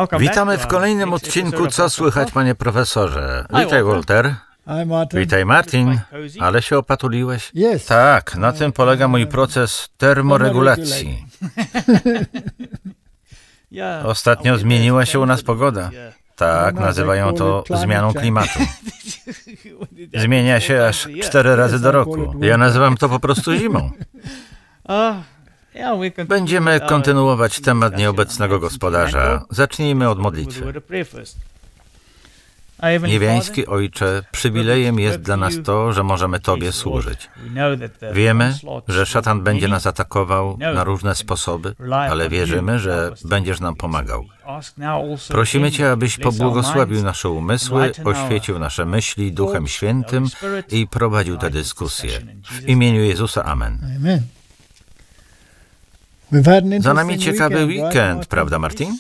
Witamy w kolejnym odcinku Co słychać, panie profesorze? Witaj, Walter. Witaj, Martin. Ale się opatuliłeś? Tak, na tym polega mój proces termoregulacji. Ostatnio zmieniła się u nas pogoda. Tak, nazywają to zmianą klimatu. Zmienia się aż 4 razy do roku. Ja nazywam to po prostu zimą. Będziemy kontynuować temat nieobecnego gospodarza. Zacznijmy od modlitwy. Niebiański Ojcze, przywilejem jest dla nas to, że możemy Tobie służyć. Wiemy, że szatan będzie nas atakował na różne sposoby, ale wierzymy, że będziesz nam pomagał. Prosimy Cię, abyś pobłogosławił nasze umysły, oświecił nasze myśli Duchem Świętym i prowadził tę dyskusję. W imieniu Jezusa, amen. Za nami ciekawy weekend, prawda, Martin?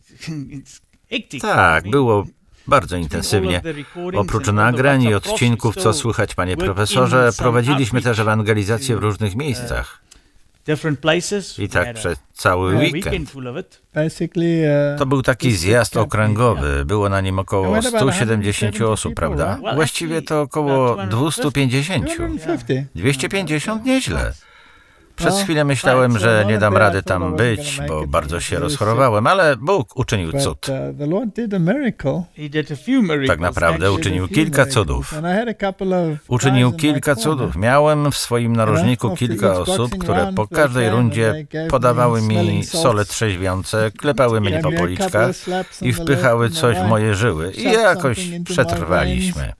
Tak, było bardzo intensywnie. Oprócz nagrań i odcinków Co słychać, panie profesorze, prowadziliśmy też ewangelizację w różnych miejscach. I tak przez cały weekend. To był taki zjazd okręgowy. Było na nim około 170 osób, prawda? Właściwie to około 250. 250? Nieźle. Przez chwilę myślałem, że nie dam rady tam być, bo bardzo się rozchorowałem, ale Bóg uczynił cud. Tak naprawdę uczynił kilka cudów. Uczynił kilka cudów. Miałem w swoim narożniku kilka osób, które po każdej rundzie podawały mi sole trzeźwiące, klepały mnie po policzkach i wpychały coś w moje żyły. I jakoś przetrwaliśmy.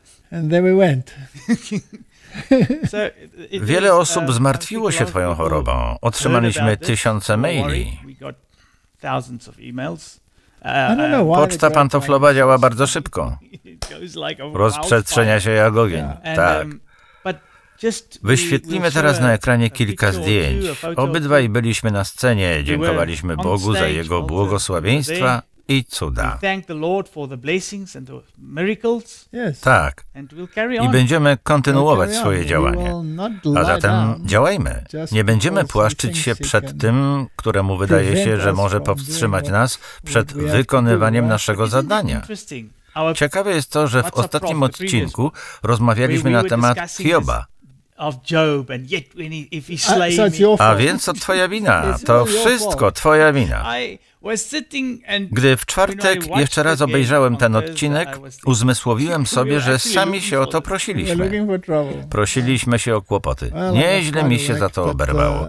Wiele osób zmartwiło się Twoją chorobą. Otrzymaliśmy tysiące maili. Poczta pantoflowa działa bardzo szybko. Rozprzestrzenia się jak ogień. Tak. Wyświetlimy teraz na ekranie kilka zdjęć. Obydwaj byliśmy na scenie. Dziękowaliśmy Bogu za Jego błogosławieństwa i cuda. Tak. I będziemy kontynuować swoje działanie. A zatem działajmy. Nie będziemy płaszczyć się przed tym, któremu wydaje się, że może powstrzymać nas przed wykonywaniem naszego zadania. Ciekawe jest to, że w ostatnim odcinku rozmawialiśmy na temat Hioba. A więc to Twoja wina. To wszystko Twoja wina. Gdy w czwartek jeszcze raz obejrzałem ten odcinek, uzmysłowiłem sobie, że sami się o to prosiliśmy. Prosiliśmy się o kłopoty. Nieźle mi się za to oberwało.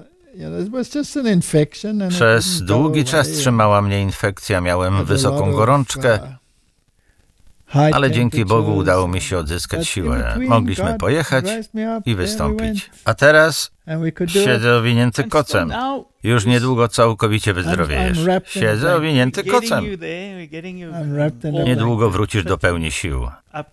Przez długi czas trzymała mnie infekcja, miałem wysoką gorączkę, ale dzięki Bogu udało mi się odzyskać siłę. Mogliśmy pojechać i wystąpić. A teraz siedzę owinięty kocem. Już niedługo całkowicie wyzdrowiejesz. Siedzę owinięty kocem. Niedługo wrócisz do pełni sił.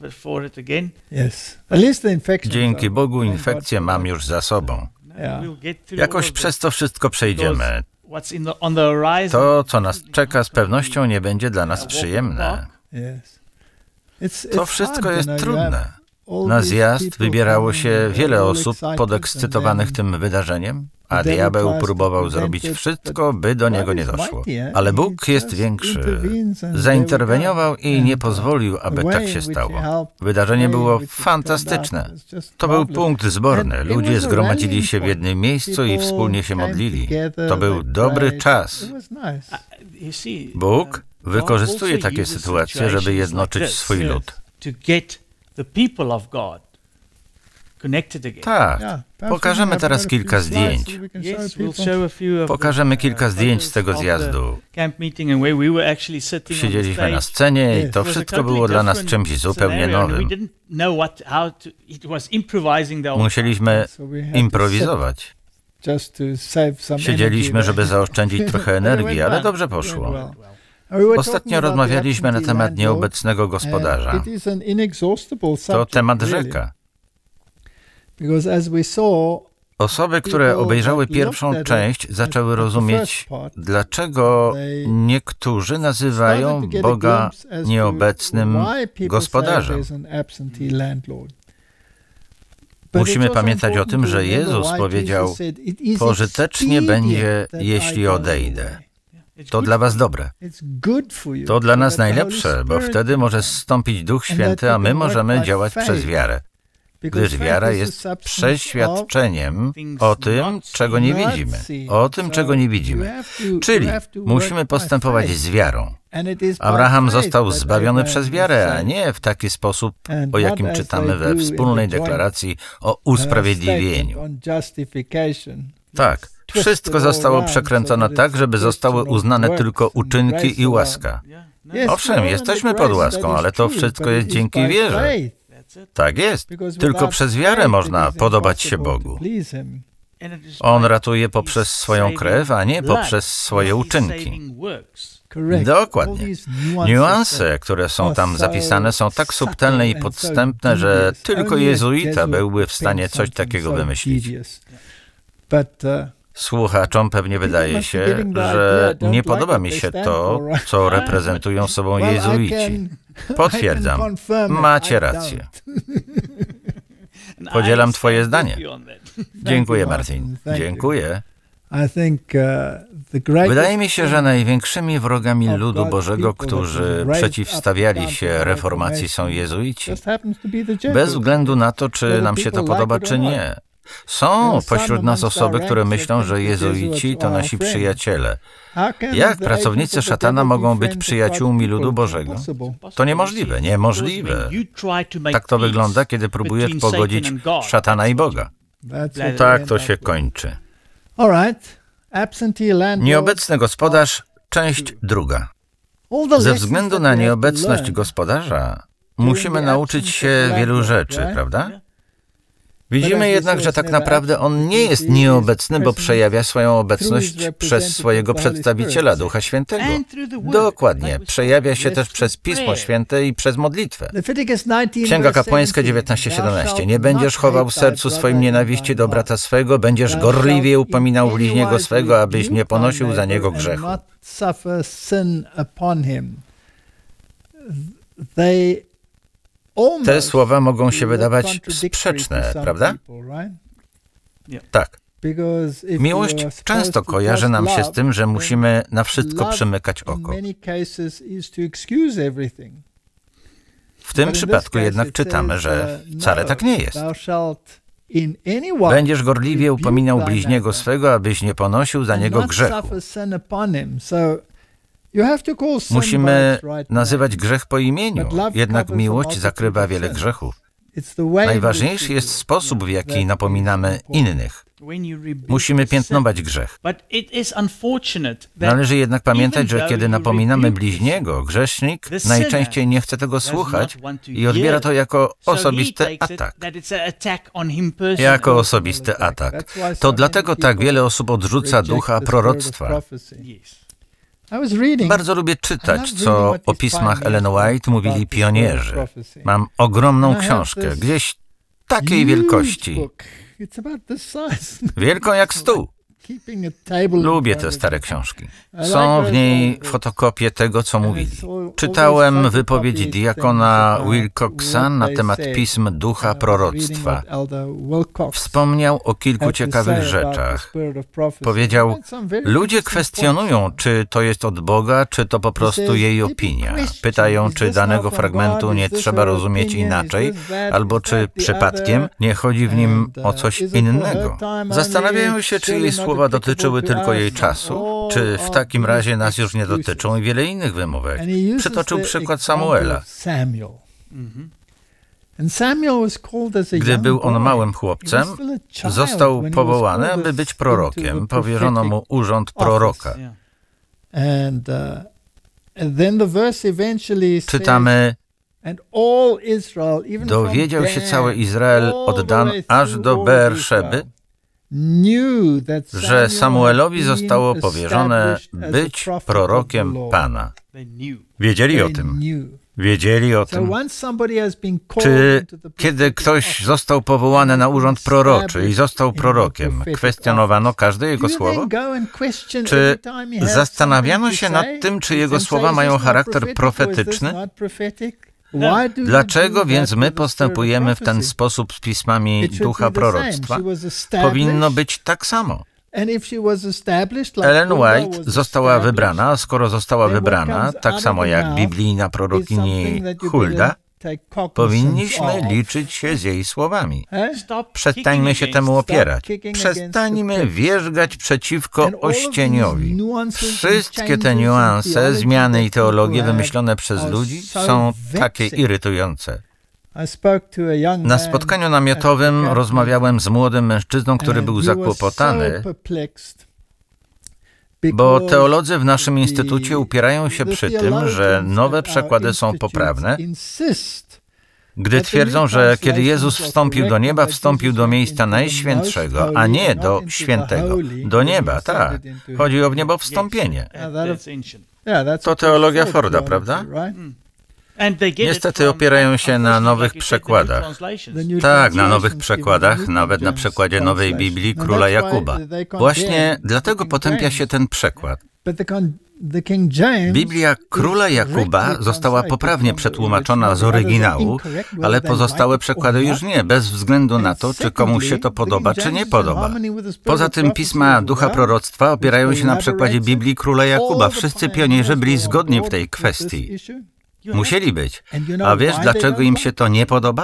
Dzięki Bogu infekcję mam już za sobą. Jakoś przez to wszystko przejdziemy. To, co nas czeka, z pewnością nie będzie dla nas przyjemne. To wszystko jest trudne. Na zjazd wybierało się wiele osób podekscytowanych tym wydarzeniem, a diabeł próbował zrobić wszystko, by do niego nie doszło. Ale Bóg jest większy. Zainterweniował i nie pozwolił, aby tak się stało. Wydarzenie było fantastyczne. To był punkt zborny. Ludzie zgromadzili się w jednym miejscu i wspólnie się modlili. To był dobry czas. Bóg wykorzystuje takie sytuacje, żeby jednoczyć swój lud. Tak. Pokażemy teraz kilka zdjęć. Pokażemy kilka zdjęć z tego zjazdu. Siedzieliśmy na scenie i to wszystko było dla nas czymś zupełnie nowym. Musieliśmy improwizować. Siedzieliśmy, żeby zaoszczędzić trochę energii, ale dobrze poszło. Ostatnio rozmawialiśmy na temat nieobecnego gospodarza. To temat rzeka. Osoby, które obejrzały pierwszą część, zaczęły rozumieć, dlaczego niektórzy nazywają Boga nieobecnym gospodarzem. Musimy pamiętać o tym, że Jezus powiedział, pożytecznie będzie, jeśli odejdę. To dla was dobre. To dla nas najlepsze, bo wtedy może zstąpić Duch Święty, a my możemy działać przez wiarę. Gdyż wiara jest przeświadczeniem o tym, czego nie widzimy. O tym, czego nie widzimy. Czyli musimy postępować z wiarą. Abraham został zbawiony przez wiarę, a nie w taki sposób, o jakim czytamy we wspólnej deklaracji o usprawiedliwieniu. Tak, wszystko zostało przekręcone tak, żeby zostały uznane tylko uczynki i łaska. Owszem, jesteśmy pod łaską, ale to wszystko jest dzięki wierze. Tak jest. Tylko przez wiarę można podobać się Bogu. On ratuje poprzez swoją krew, a nie poprzez swoje uczynki. Dokładnie. Niuanse, które są tam zapisane, są tak subtelne i podstępne, że tylko jezuita byłby w stanie coś takiego wymyślić. Słuchaczom pewnie wydaje się, że nie podoba mi się to, co reprezentują sobą jezuici. Potwierdzam, macie rację. Podzielam twoje zdanie. Dziękuję, Martin. Dziękuję. Wydaje mi się, że największymi wrogami ludu Bożego, którzy przeciwstawiali się reformacji, są jezuici. Bez względu na to, czy nam się to podoba, czy nie. Są pośród nas osoby, które myślą, że jezuici to nasi przyjaciele. Jak pracownicy szatana mogą być przyjaciółmi ludu Bożego? To niemożliwe, niemożliwe. Tak to wygląda, kiedy próbujesz pogodzić szatana i Boga. Tak to się kończy. Nieobecny gospodarz, część druga. Ze względu na nieobecność gospodarza musimy nauczyć się wielu rzeczy, prawda? Widzimy jednak, że tak naprawdę on nie jest nieobecny, bo przejawia swoją obecność przez swojego przedstawiciela, Ducha Świętego. Dokładnie. Przejawia się też przez Pismo Święte i przez modlitwę. Księga Kapłańska 19:17. Nie będziesz chował w sercu swoim nienawiści do brata swego, będziesz gorliwie upominał bliźniego swego, abyś nie ponosił za niego grzechu. Te słowa mogą się wydawać sprzeczne, prawda? Tak. Miłość często kojarzy nam się z tym, że musimy na wszystko przymykać oko. W tym przypadku jednak czytamy, że wcale tak nie jest. Będziesz gorliwie upominał bliźniego swego, abyś nie ponosił za niego grzechu. Musimy nazywać grzech po imieniu, jednak miłość zakrywa wiele grzechów. Najważniejszy jest sposób, w jaki napominamy innych. Musimy piętnować grzech. Należy jednak pamiętać, że kiedy napominamy bliźniego, grzesznik najczęściej nie chce tego słuchać i odbiera to jako osobisty atak. Jako osobisty atak. To dlatego tak wiele osób odrzuca ducha proroctwa. Bardzo lubię czytać, co o pismach Ellen White mówili pionierzy. Mam ogromną książkę, gdzieś takiej wielkości. Wielką jak stół. Lubię te stare książki. Są w niej fotokopie tego, co mówili. Czytałem wypowiedź diakona Wilcoxa na temat pism ducha proroctwa. Wspomniał o kilku ciekawych rzeczach. Powiedział, ludzie kwestionują, czy to jest od Boga, czy to po prostu jej opinia. Pytają, czy danego fragmentu nie trzeba rozumieć inaczej, albo czy przypadkiem nie chodzi w nim o coś innego. Zastanawiają się, czy jej słowa dotyczyły tylko jej czasu, czy w takim razie nas już nie dotyczą i wiele innych wymówek. Przytoczył przykład Samuela. Gdy był on małym chłopcem, został powołany, aby być prorokiem. Powierzono mu urząd proroka. Czytamy, dowiedział się cały Izrael od Dan aż do Beerszeby, że Samuelowi zostało powierzone być prorokiem Pana. Wiedzieli o tym. Wiedzieli o tym. Czy kiedy ktoś został powołany na urząd proroczy i został prorokiem, kwestionowano każde jego słowo? Czy zastanawiano się nad tym, czy jego słowa mają charakter profetyczny? Dlaczego więc my postępujemy w ten sposób z pismami ducha proroctwa? Powinno być tak samo. Ellen White została wybrana, a skoro została wybrana, tak samo jak biblijna prorokini Hulda, powinniśmy liczyć się z jej słowami. Przestańmy się temu opierać. Przestańmy wierzgać przeciwko ościeniowi. Wszystkie te niuanse, zmiany i teologie wymyślone przez ludzi są takie irytujące. Na spotkaniu namiotowym rozmawiałem z młodym mężczyzną, który był zakłopotany, bo teolodzy w naszym instytucie upierają się przy tym, że nowe przekłady są poprawne, gdy twierdzą, że kiedy Jezus wstąpił do nieba, wstąpił do miejsca najświętszego, a nie do świętego. Do nieba, tak. Chodzi o wniebowstąpienie. To teologia Forda, prawda? Niestety opierają się na nowych przekładach. Tak, na nowych przekładach, nawet na przekładzie Nowej Biblii Króla Jakuba. Właśnie dlatego potępia się ten przekład. Biblia Króla Jakuba została poprawnie przetłumaczona z oryginału, ale pozostałe przekłady już nie, bez względu na to, czy komuś się to podoba, czy nie podoba. Poza tym pisma Ducha Proroctwa opierają się na przekładzie Biblii Króla Jakuba. Wszyscy pionierzy byli zgodni w tej kwestii. Musieli być. A wiesz, dlaczego im się to nie podoba?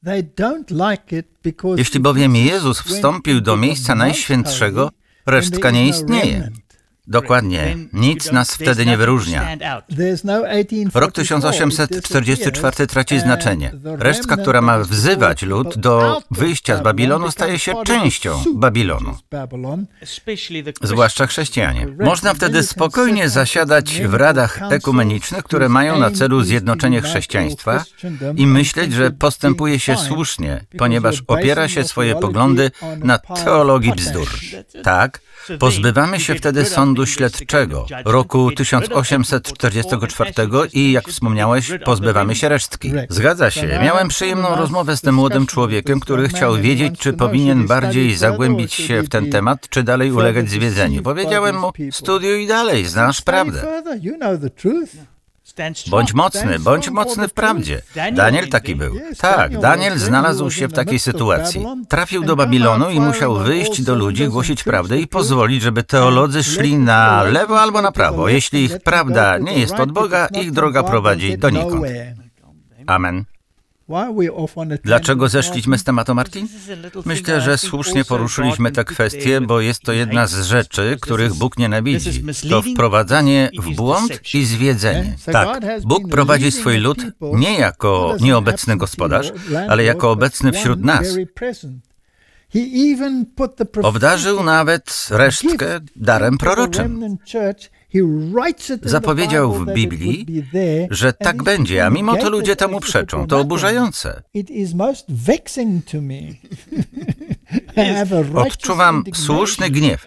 Jeśli bowiem Jezus wstąpił do miejsca najświętszego, resztka nie istnieje. Dokładnie. Nic nas wtedy nie wyróżnia. Rok 1844 traci znaczenie. Resztka, która ma wzywać lud do wyjścia z Babilonu, staje się częścią Babilonu. Zwłaszcza chrześcijanie. Można wtedy spokojnie zasiadać w radach ekumenicznych, które mają na celu zjednoczenie chrześcijaństwa i myśleć, że postępuje się słusznie, ponieważ opiera się swoje poglądy na teologii bzdur. Tak, pozbywamy się wtedy sądu śledczego roku 1844 i, jak wspomniałeś, pozbywamy się resztki. Zgadza się. Miałem przyjemną rozmowę z tym młodym człowiekiem, który chciał wiedzieć, czy powinien bardziej zagłębić się w ten temat, czy dalej ulegać zwiedzeniu. Powiedziałem mu, studiuj dalej, znasz prawdę. Bądź mocny w prawdzie. Daniel taki był. Tak, Daniel znalazł się w takiej sytuacji. Trafił do Babilonu i musiał wyjść do ludzi, głosić prawdę i pozwolić, żeby teolodzy szli na lewo albo na prawo. Jeśli ich prawda nie jest od Boga, ich droga prowadzi donikąd. Amen. Dlaczego zeszliśmy z tematu, Martin? Myślę, że słusznie poruszyliśmy tę kwestię, bo jest to jedna z rzeczy, których Bóg nienawidzi. To wprowadzanie w błąd i zwiedzenie. Tak, Bóg prowadzi swój lud nie jako nieobecny gospodarz, ale jako obecny wśród nas. Obdarzył nawet resztkę darem proroczym. Zapowiedział w Biblii, że tak będzie, a mimo to ludzie temu przeczą. To oburzające. Odczuwam słuszny gniew.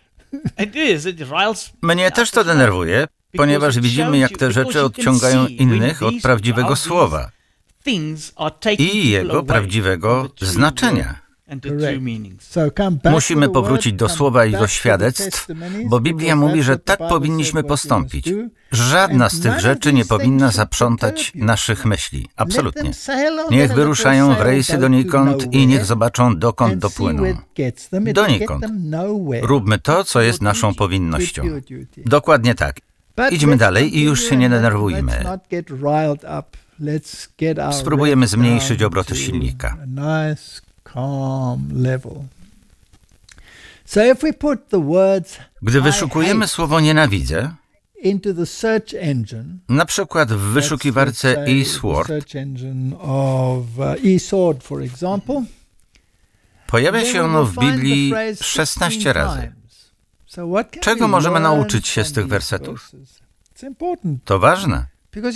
Mnie też to denerwuje, ponieważ widzimy, jak te rzeczy odciągają innych od prawdziwego słowa i jego prawdziwego znaczenia. Musimy powrócić do słowa i do świadectw, bo Biblia mówi, że tak powinniśmy postąpić. Żadna z tych rzeczy nie powinna zaprzątać naszych myśli. Absolutnie. Niech wyruszają w rejsy donikąd i niech zobaczą, dokąd dopłyną. Donikąd. Róbmy to, co jest naszą powinnością. Dokładnie tak. Idźmy dalej i już się nie denerwujmy. Spróbujemy zmniejszyć obroty silnika. Gdy wyszukujemy słowo nienawidzę, na przykład w wyszukiwarce eSword, pojawia się ono w Biblii 16 razy. Czego możemy nauczyć się z tych wersetów? To ważne.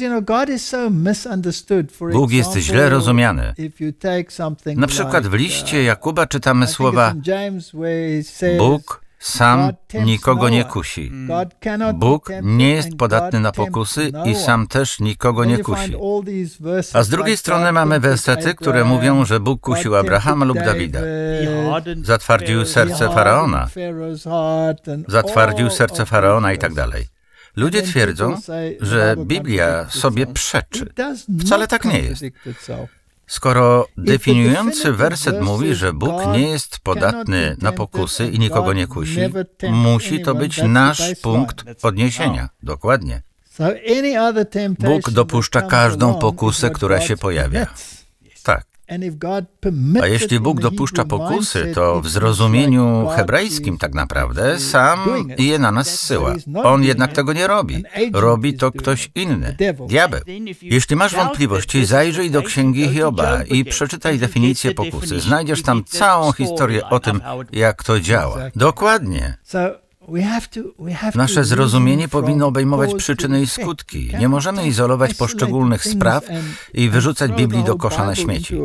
Bóg jest źle rozumiany. Na przykład w liście Jakuba czytamy słowa: Bóg sam nikogo nie kusi. Bóg nie jest podatny na pokusy i sam też nikogo nie kusi. A z drugiej strony mamy wersety, które mówią, że Bóg kusił Abrahama lub Dawida. Zatwardził serce Faraona. Zatwardził serce Faraona i tak dalej. Ludzie twierdzą, że Biblia sobie przeczy. Wcale tak nie jest. Skoro definiujący werset mówi, że Bóg nie jest podatny na pokusy i nikogo nie kusi, musi to być nasz punkt odniesienia. Dokładnie. Bóg dopuszcza każdą pokusę, która się pojawia. Tak. A jeśli Bóg dopuszcza pokusy, to w zrozumieniu hebrajskim tak naprawdę sam je na nas zsyła. On jednak tego nie robi. Robi to ktoś inny, diabeł. Jeśli masz wątpliwości, zajrzyj do Księgi Hioba i przeczytaj definicję pokusy. Znajdziesz tam całą historię o tym, jak to działa. Dokładnie. Nasze zrozumienie powinno obejmować przyczyny i skutki. Nie możemy izolować poszczególnych spraw i wyrzucać Biblii do kosza na śmieci.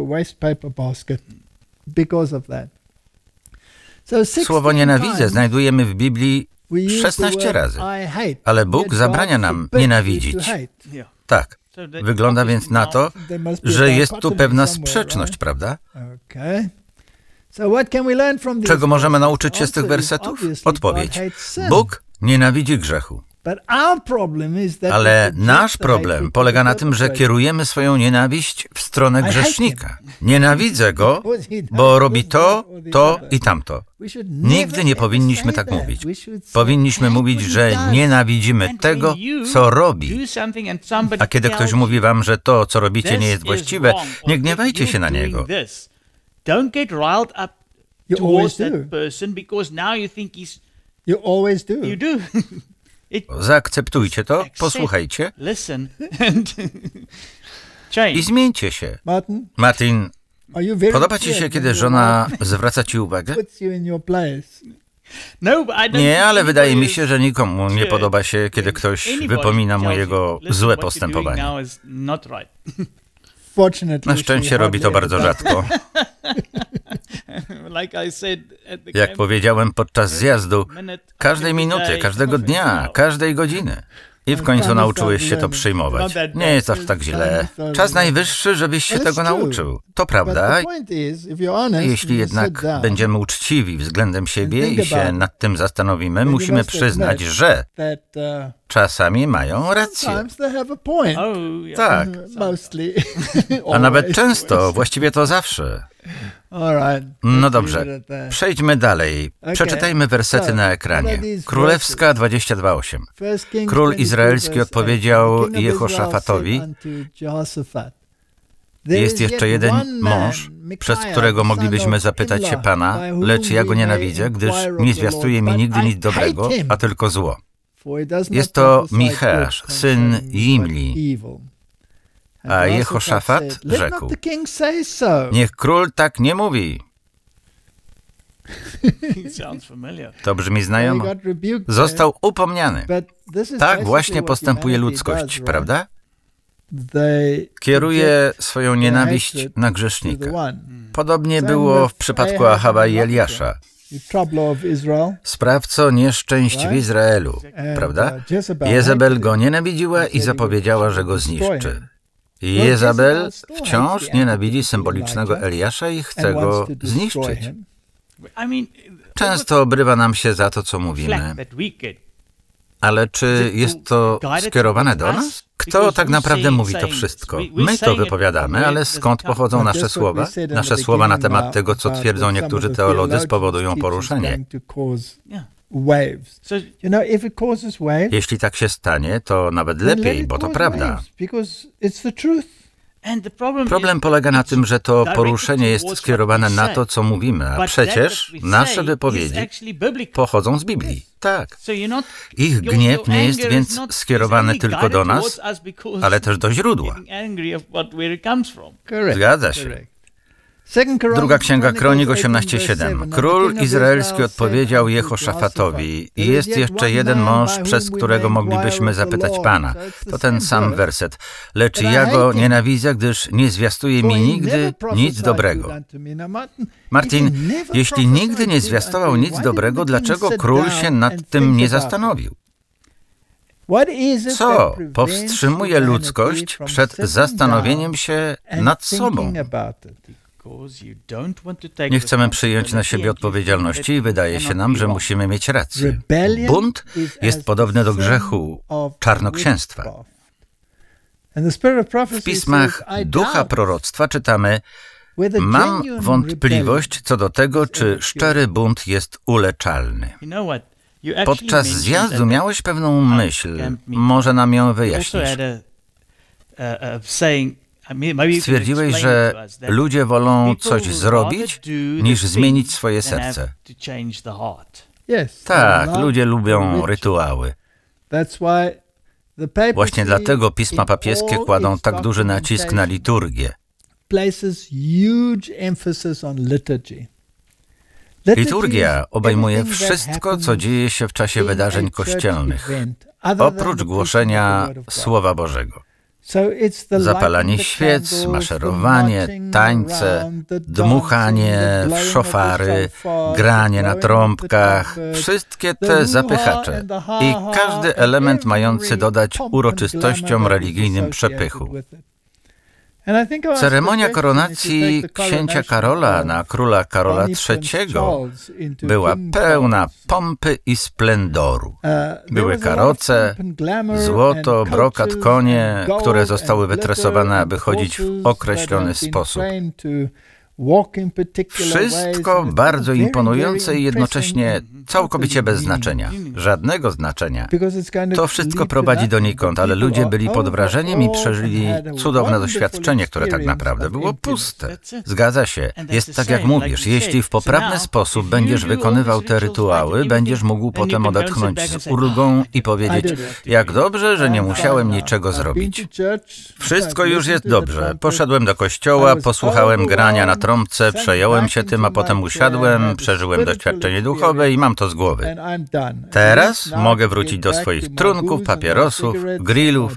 Słowo nienawidzę znajdujemy w Biblii 16 razy, ale Bóg zabrania nam nienawidzić. Tak, wygląda więc na to, że jest tu pewna sprzeczność, prawda? Czego możemy nauczyć się z tych wersetów? Odpowiedź. Bóg nienawidzi grzechu. Ale nasz problem polega na tym, że kierujemy swoją nienawiść w stronę grzesznika. Nienawidzę go, bo robi to, to i tamto. Nigdy nie powinniśmy tak mówić. Powinniśmy mówić, że nienawidzimy tego, co robi. A kiedy ktoś mówi wam, że to, co robicie, nie jest właściwe, nie gniewajcie się na niego. Don't get riled up towards that person because now you think he's... You always do. You do. Zaakceptujcie to, posłuchajcie Listen and change. i zmieńcie się. Martin, podoba ci się, kiedy żona zwraca ci uwagę? Nie, ale wydaje mi się, że nikomu nie podoba się, kiedy ktoś wypomina mu jego złe postępowanie. Na szczęście robi to bardzo rzadko. Jak powiedziałem podczas zjazdu, każdej minuty, każdego dnia, każdej godziny. I w końcu nauczyłeś się to przyjmować. Nie jest aż tak źle. Czas najwyższy, żebyś się tego nauczył. To prawda. Jeśli jednak będziemy uczciwi względem siebie i się nad tym zastanowimy, musimy przyznać, że czasami mają rację. Tak. A nawet często, właściwie to zawsze. No dobrze, przejdźmy dalej. Przeczytajmy wersety na ekranie. Królewska 22:8. Król izraelski odpowiedział Jehoszafatowi: jest jeszcze jeden mąż, przez którego moglibyśmy zapytać się Pana, lecz ja go nienawidzę, gdyż nie zwiastuje mi nigdy nic dobrego, a tylko zło. Jest to Micheasz, syn Jimli. A Jehoszafat rzekł: niech król tak nie mówi. To brzmi znajomo. Został upomniany. Tak właśnie postępuje ludzkość, prawda? Kieruje swoją nienawiść na grzesznika. Podobnie było w przypadku Achaba i Eliasza. Sprawco nieszczęść w Izraelu, prawda? Jezebel go nienawidziła i zapowiedziała, że go zniszczy. Jezabel wciąż nienawidzi symbolicznego Eliasza i chce go zniszczyć. Często obrywa nam się za to, co mówimy. Ale czy jest to skierowane do nas? Kto tak naprawdę mówi to wszystko? My to wypowiadamy, ale skąd pochodzą nasze słowa? Nasze słowa na temat tego, co twierdzą niektórzy teolodzy, spowodują poruszenie. Jeśli tak się stanie, to nawet lepiej, bo to prawda. Problem polega na tym, że to poruszenie jest skierowane na to, co mówimy, a przecież nasze wypowiedzi pochodzą z Biblii. Tak. Ich gniew nie jest więc skierowany tylko do nas, ale też do źródła. Zgadza się. Druga Księga Kronik 18:7. Król izraelski odpowiedział Jehoszafatowi: jest jeszcze jeden mąż, przez którego moglibyśmy zapytać Pana. To ten sam werset. Lecz ja go nienawidzę, gdyż nie zwiastuje mi nigdy nic dobrego. Martin, jeśli nigdy nie zwiastował nic dobrego, dlaczego król się nad tym nie zastanowił? Co powstrzymuje ludzkość przed zastanowieniem się nad sobą? Nie chcemy przyjąć na siebie odpowiedzialności i wydaje się nam, że musimy mieć rację. Bunt jest podobny do grzechu czarnoksięstwa. W pismach ducha proroctwa czytamy: mam wątpliwość co do tego, czy szczery bunt jest uleczalny. Podczas zjazdu miałeś pewną myśl, może nam ją wyjaśnisz. Stwierdziłeś, że ludzie wolą coś zrobić, niż zmienić swoje serce. Tak, ludzie lubią rytuały. Właśnie dlatego pisma papieskie kładą tak duży nacisk na liturgię. Liturgia obejmuje wszystko, co dzieje się w czasie wydarzeń kościelnych, oprócz głoszenia Słowa Bożego. Zapalanie świec, maszerowanie, tańce, dmuchanie w szofary, granie na trąbkach, wszystkie te zapychacze i każdy element mający dodać uroczystościom religijnym przepychu. Ceremonia koronacji księcia Karola na króla Karola III była pełna pompy i splendoru. Były karoce, złoto, brokat, konie, które zostały wytresowane, aby chodzić w określony sposób. Wszystko bardzo imponujące i jednocześnie całkowicie bez znaczenia. Żadnego znaczenia. To wszystko prowadzi donikąd, ale ludzie byli pod wrażeniem i przeżyli cudowne doświadczenie, które tak naprawdę było puste. Zgadza się. Jest tak, jak mówisz. Jeśli w poprawny sposób będziesz wykonywał te rytuały, będziesz mógł potem odetchnąć z ulgą i powiedzieć: jak dobrze, że nie musiałem niczego zrobić. Wszystko już jest dobrze. Poszedłem do kościoła, posłuchałem grania na trąbce, przejąłem się tym, a potem usiadłem, przeżyłem doświadczenie duchowe i mam to z głowy. Teraz mogę wrócić do swoich trunków, papierosów, grillów.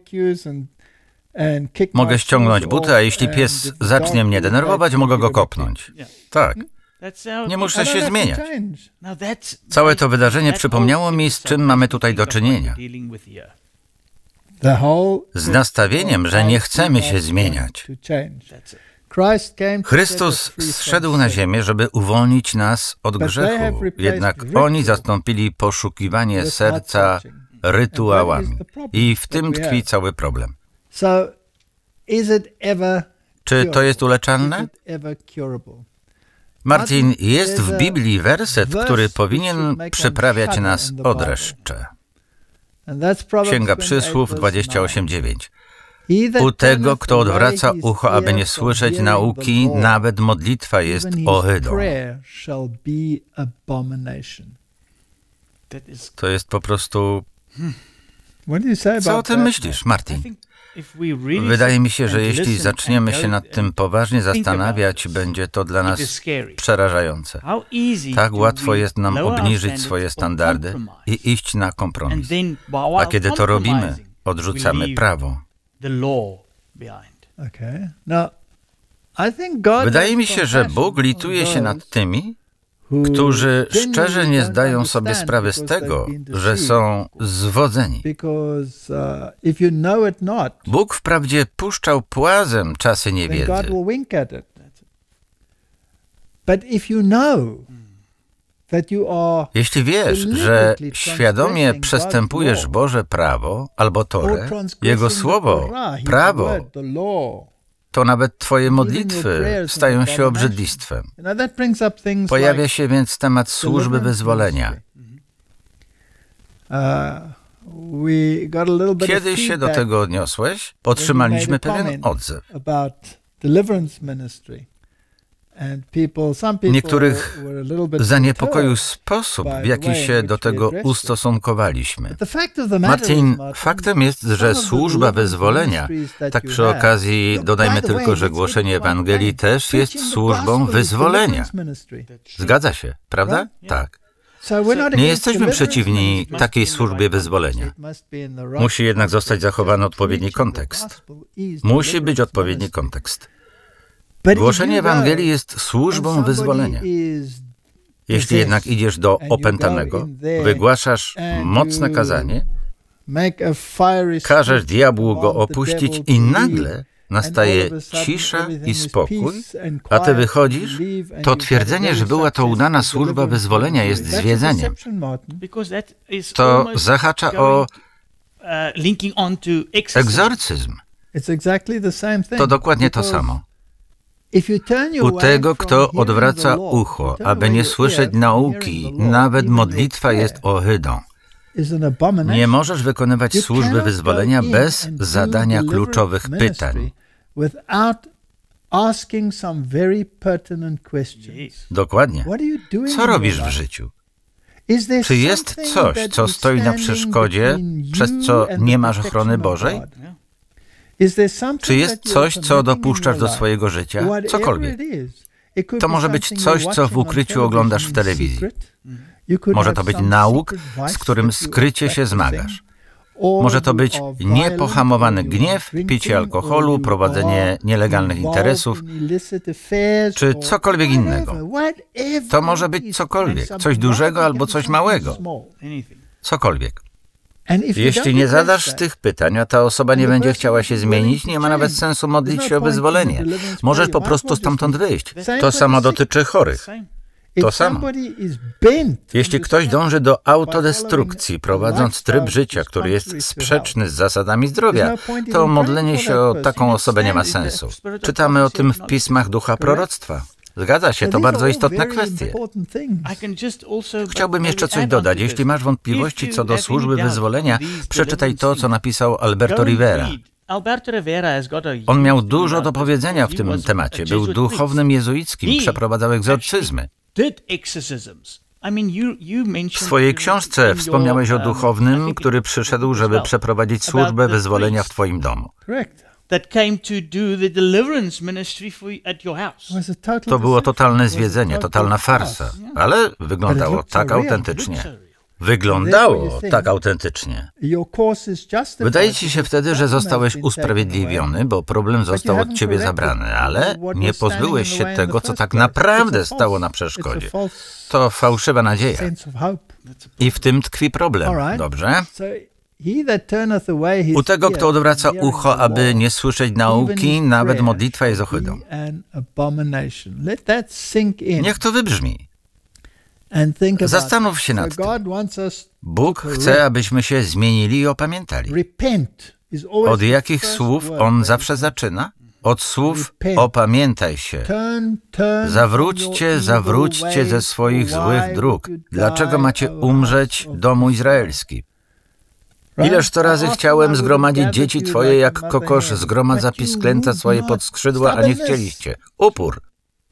Mogę ściągnąć buty, a jeśli pies zacznie mnie denerwować, mogę go kopnąć. Tak. Nie muszę się zmieniać. Całe to wydarzenie przypomniało mi, z czym mamy tutaj do czynienia. Z nastawieniem, że nie chcemy się zmieniać. Chrystus zszedł na ziemię, żeby uwolnić nas od grzechu, jednak oni zastąpili poszukiwanie serca rytuałami. I w tym tkwi cały problem. Czy to jest uleczalne? Martin, jest w Biblii werset, który powinien przyprawiać nas o dreszcze. Księga Przysłów 28:9. U tego, kto odwraca ucho, aby nie słyszeć nauki, nawet modlitwa jest ohydą. To jest po prostu... Co o tym myślisz, Martin? Wydaje mi się, że jeśli zaczniemy się nad tym poważnie zastanawiać, będzie to dla nas przerażające. Tak łatwo jest nam obniżyć swoje standardy i iść na kompromis. A kiedy to robimy, odrzucamy prawo. Wydaje mi się, że Bóg lituje się nad tymi, którzy szczerze nie zdają sobie sprawy z tego, że są zwodzeni. Bóg wprawdzie puszczał płazem czasy niewiedzy, jeśli wiesz, że świadomie przestępujesz Boże prawo albo Torę, Jego słowo, prawo, to nawet twoje modlitwy stają się obrzydlistwem. Pojawia się więc temat służby wyzwolenia. Kiedy się do tego odniosłeś, otrzymaliśmy pewien odzew. Niektórych zaniepokoił sposób, w jaki się do tego ustosunkowaliśmy. Martin, faktem jest, że służba wyzwolenia, tak przy okazji dodajmy tylko, że głoszenie Ewangelii też jest służbą wyzwolenia. Zgadza się, prawda? Tak. Nie jesteśmy przeciwni takiej służbie wyzwolenia. Musi jednak zostać zachowany odpowiedni kontekst. Musi być odpowiedni kontekst. Głoszenie Ewangelii jest służbą wyzwolenia. Jeśli jednak idziesz do opętanego, wygłaszasz mocne kazanie, każesz diabłu go opuścić i nagle nastaje cisza i spokój, a ty wychodzisz, to twierdzenie, że była to udana służba wyzwolenia, jest zwiedzeniem. To zahacza o Egzorcyzm to dokładnie to samo. U tego, kto odwraca ucho, aby nie słyszeć nauki, nawet modlitwa jest ohydą. Nie możesz wykonywać służby wyzwolenia bez zadania kluczowych pytań. Dokładnie. Co robisz w życiu? Czy jest coś, co stoi na przeszkodzie, przez co nie masz ochrony Bożej? Czy jest coś, co dopuszczasz do swojego życia? Cokolwiek. To może być coś, co w ukryciu oglądasz w telewizji. Może to być nauk, z którym skrycie się zmagasz. Może to być niepohamowany gniew, picie alkoholu, prowadzenie nielegalnych interesów, czy cokolwiek innego. To może być cokolwiek, coś dużego albo coś małego. Cokolwiek. Jeśli nie zadasz tych pytań, a ta osoba nie będzie chciała się zmienić, nie ma nawet sensu modlić się o wyzwolenie. Możesz po prostu stamtąd wyjść. To samo dotyczy chorych. To samo. Jeśli ktoś dąży do autodestrukcji, prowadząc tryb życia, który jest sprzeczny z zasadami zdrowia, to modlenie się o taką osobę nie ma sensu. Czytamy o tym w pismach ducha proroctwa. Zgadza się, to bardzo istotna kwestia. Chciałbym jeszcze coś dodać. Jeśli masz wątpliwości co do służby wyzwolenia, przeczytaj to, co napisał Alberto Rivera. On miał dużo do powiedzenia w tym temacie. Był duchownym jezuickim, przeprowadzał egzorcyzmy. W swojej książce wspomniałeś o duchownym, który przyszedł, żeby przeprowadzić służbę wyzwolenia w twoim domu. To było totalne zwiedzenie, totalna farsa, ale wyglądało tak autentycznie. Wyglądało tak autentycznie. Wydaje ci się wtedy, że zostałeś usprawiedliwiony, bo problem został od ciebie zabrany, ale nie pozbyłeś się tego, co tak naprawdę stało na przeszkodzie. To fałszywa nadzieja. I w tym tkwi problem, dobrze? U tego, kto odwraca ucho, aby nie słyszeć nauki, nawet modlitwa jest ohydą. Niech to wybrzmi. Zastanów się nad tym. Bóg chce, abyśmy się zmienili i opamiętali. Od jakich słów On zawsze zaczyna? Od słów opamiętaj się. Zawróćcie ze swoich złych dróg. Dlaczego macie umrzeć, domu izraelski? Ileż to razy chciałem zgromadzić dzieci twoje, jak kokosz zgromadza pisklęta swoje pod skrzydła, a nie chcieliście. Upór.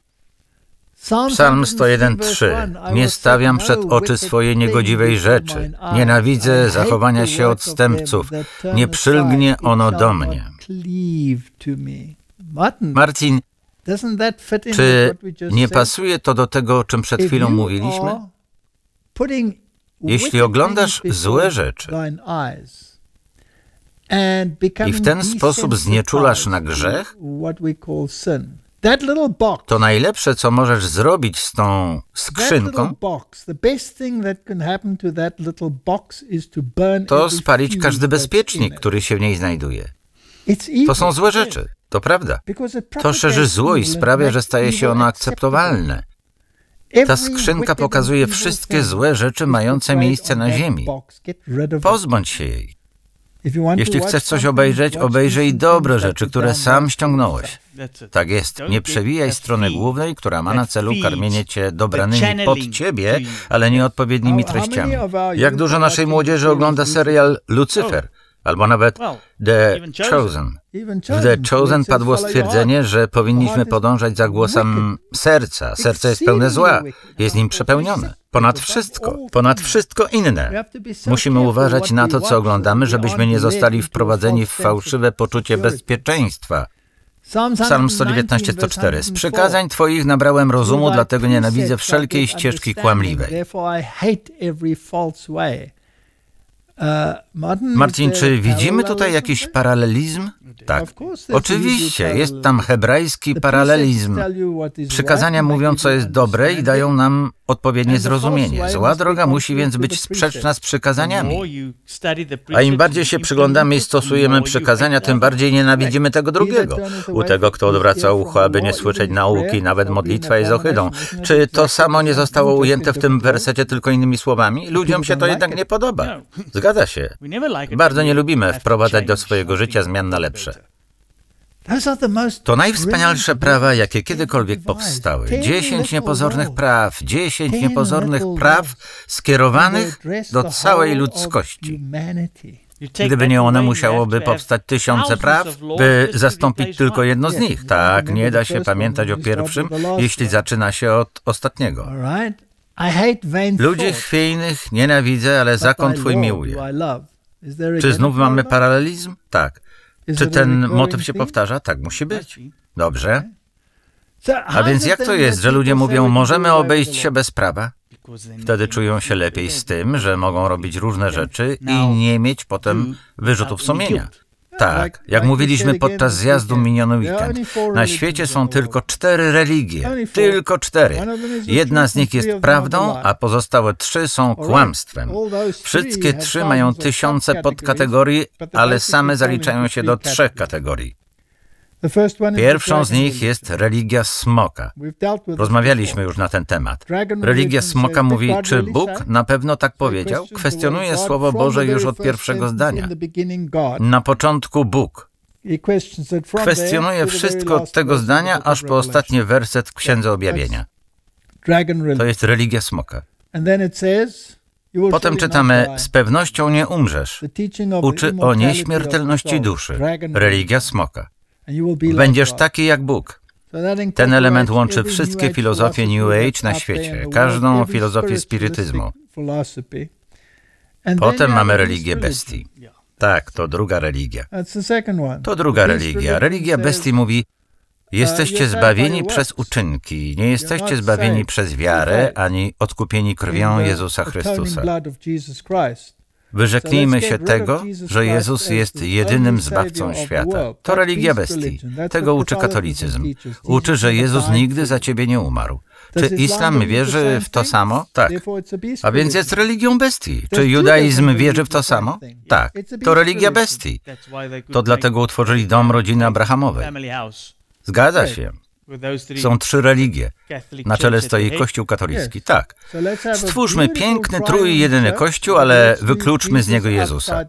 Psalm 101:3. Nie stawiam przed oczy swojej niegodziwej rzeczy. Nienawidzę zachowania się odstępców. Nie przylgnie ono do mnie. Martin, czy nie pasuje to do tego, o czym przed chwilą mówiliśmy? Jeśli oglądasz złe rzeczy i w ten sposób znieczulasz na grzech, to najlepsze, co możesz zrobić z tą skrzynką, to spalić każdy bezpiecznik, który się w niej znajduje. To są złe rzeczy, to prawda. To szerzy zło i sprawia, że staje się ono akceptowalne. Ta skrzynka pokazuje wszystkie złe rzeczy mające miejsce na ziemi. Pozbądź się jej. Jeśli chcesz coś obejrzeć, obejrzyj dobre rzeczy, które sam ściągnąłeś. Tak jest. Nie przewijaj strony głównej, która ma na celu karmienie cię dobranymi pod ciebie, ale nieodpowiednimi treściami. Jak dużo naszej młodzieży ogląda serial Lucyfer, albo nawet The Chosen. W The Chosen padło stwierdzenie, że powinniśmy podążać za głosem serca. Serce jest pełne zła, jest nim przepełnione. Ponad wszystko inne. Musimy uważać na to, co oglądamy, żebyśmy nie zostali wprowadzeni w fałszywe poczucie bezpieczeństwa. Psalm 119:104. Z przykazań Twoich nabrałem rozumu, dlatego nienawidzę wszelkiej ścieżki kłamliwej. Martin, czy widzimy tutaj jakiś paralelizm? Tak. Oczywiście, jest tam hebrajski paralelizm. Przykazania mówią, co jest dobre i dają nam odpowiednie zrozumienie. Zła droga musi więc być sprzeczna z przykazaniami. A im bardziej się przyglądamy i stosujemy przykazania, tym bardziej nienawidzimy tego drugiego. U tego, kto odwraca ucho, aby nie słyszeć nauki, nawet modlitwa jest ohydą. Czy to samo nie zostało ujęte w tym wersecie tylko innymi słowami? Ludziom się to jednak nie podoba. Zgadza Zgadza się. Bardzo nie lubimy wprowadzać do swojego życia zmian na lepsze. To najwspanialsze prawa, jakie kiedykolwiek powstały. 10 niepozornych praw, 10 niepozornych praw skierowanych do całej ludzkości. Gdyby nie one, musiałoby powstać tysiące praw, by zastąpić tylko jedno z nich. Tak, nie da się pamiętać o pierwszym, jeśli zaczyna się od ostatniego. Ludzi chwiejnych nienawidzę, ale zakon Twój miłuję. Czy znów mamy paralelizm? Tak. Czy ten motyw się powtarza? Tak musi być. Dobrze. A więc jak to jest, że ludzie mówią, możemy obejść się bez prawa? Wtedy czują się lepiej z tym, że mogą robić różne rzeczy i nie mieć potem wyrzutów sumienia. Tak, jak mówiliśmy podczas zjazdu miniony weekend, na świecie są tylko 4 religie. Tylko 4. Jedna z nich jest prawdą, a pozostałe 3 są kłamstwem. Wszystkie 3 mają tysiące podkategorii, ale same zaliczają się do 3 kategorii. Pierwszą z nich jest religia smoka. Rozmawialiśmy już na ten temat. Religia smoka mówi, czy Bóg na pewno tak powiedział? Kwestionuje Słowo Boże już od pierwszego zdania. Na początku Bóg. Kwestionuje wszystko od tego zdania, aż po ostatni werset w Księdze Objawienia. To jest religia smoka. Potem czytamy, z pewnością nie umrzesz. Uczy o nieśmiertelności duszy. Religia smoka. Będziesz taki jak Bóg. Ten element łączy wszystkie filozofie New Age na świecie, każdą filozofię spirytyzmu. Potem mamy religię bestii. Tak, to druga religia. To druga religia. Religia bestii mówi, jesteście zbawieni przez uczynki, nie jesteście zbawieni przez wiarę, ani odkupieni krwią Jezusa Chrystusa. Wyrzeknijmy się tego, że Jezus jest jedynym zbawcą świata. To religia bestii. Tego uczy katolicyzm. Uczy, że Jezus nigdy za ciebie nie umarł. Czy islam wierzy w to samo? Tak. A więc jest religią bestii. Czy judaizm wierzy w to samo? Tak. To religia bestii. To dlatego utworzyli dom rodziny Abrahamowej. Zgadza się. Są 3 religie. Na czele stoi Kościół katolicki. Tak. Stwórzmy piękny, trójjedyny Kościół, ale wykluczmy z niego Jezusa.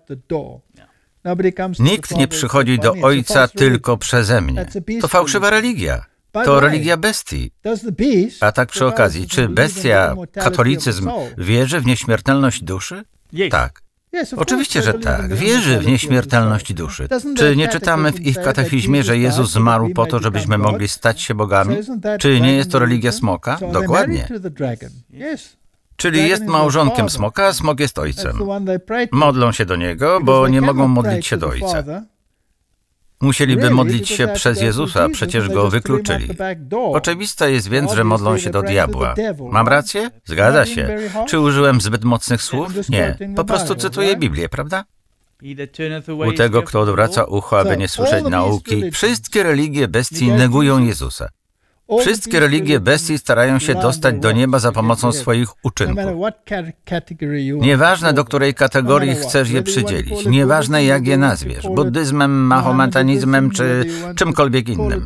Nikt nie przychodzi do Ojca tylko przeze mnie. To fałszywa religia. To religia bestii. A tak przy okazji, czy bestia, katolicyzm, wierzy w nieśmiertelność duszy? Tak. Oczywiście, że tak. Wierzy w nieśmiertelność duszy. Czy nie czytamy w ich katechizmie, że Jezus zmarł po to, żebyśmy mogli stać się bogami? Czy nie jest to religia smoka? Dokładnie. Czyli jest małżonkiem smoka, a smok jest ojcem. Modlą się do niego, bo nie mogą modlić się do ojca. Musieliby modlić się przez Jezusa, przecież go wykluczyli. Oczywiste jest więc, że modlą się do diabła. Mam rację? Zgadza się. Czy użyłem zbyt mocnych słów? Nie. Po prostu cytuję Biblię, prawda? U tego, kto odwraca ucho, aby nie słyszeć nauki, wszystkie religie bestii negują Jezusa. Wszystkie religie bestii starają się dostać do nieba za pomocą swoich uczynków. Nieważne, do której kategorii chcesz je przydzielić, nieważne, jak je nazwiesz, buddyzmem, mahometanizmem czy czymkolwiek innym.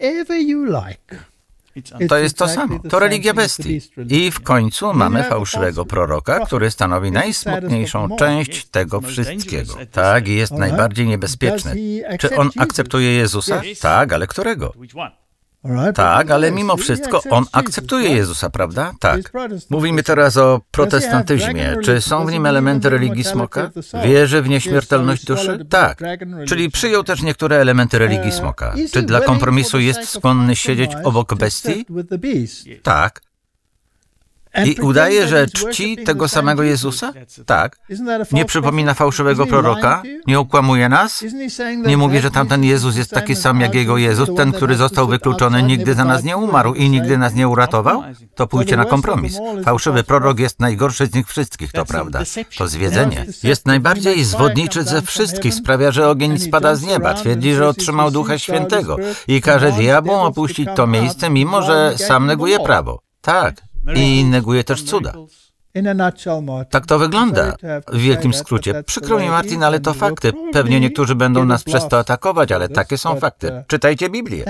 To jest to samo. To religia bestii. I w końcu mamy fałszywego proroka, który stanowi najsmutniejszą część tego wszystkiego. Tak, i jest najbardziej niebezpieczny. Czy on akceptuje Jezusa? Tak, ale którego? Tak, ale mimo wszystko on akceptuje Jezusa, prawda? Tak. Mówimy teraz o protestantyzmie. Czy są w nim elementy religii smoka? Wierzy w nieśmiertelność duszy? Tak. Czyli przyjął też niektóre elementy religii smoka. Czy dla kompromisu jest skłonny siedzieć obok bestii? Tak. I udaje, że czci tego samego Jezusa? Tak. Nie przypomina fałszywego proroka? Nie okłamuje nas? Nie mówi, że tamten Jezus jest taki sam jak jego Jezus, ten, który został wykluczony, nigdy za nas nie umarł i nigdy nas nie uratował? To pójście na kompromis. Fałszywy prorok jest najgorszy z nich wszystkich, to prawda. To zwiedzenie. Jest najbardziej zwodniczy ze wszystkich, sprawia, że ogień spada z nieba, twierdzi, że otrzymał Ducha Świętego i każe diabłom opuścić to miejsce, mimo że sam neguje prawo. Tak. I neguje też cuda. Tak to wygląda. W wielkim skrócie. Przykro mi, Martin, ale to fakty. Pewnie niektórzy będą nas przez to atakować, ale takie są fakty. Czytajcie Biblię.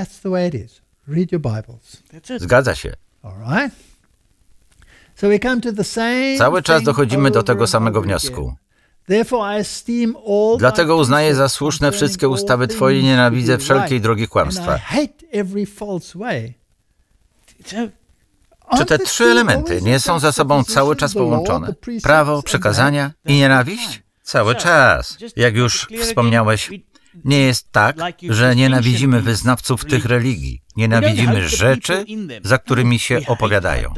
Zgadza się. Cały czas dochodzimy do tego samego wniosku. Dlatego uznaję za słuszne wszystkie ustawy Twoje i nienawidzę wszelkiej drogi kłamstwa. Czy te trzy elementy nie są ze sobą cały czas połączone? Prawo, przekazania i nienawiść? Cały czas. Jak już wspomniałeś, nie jest tak, że nienawidzimy wyznawców tych religii. Nienawidzimy rzeczy, za którymi się opowiadają.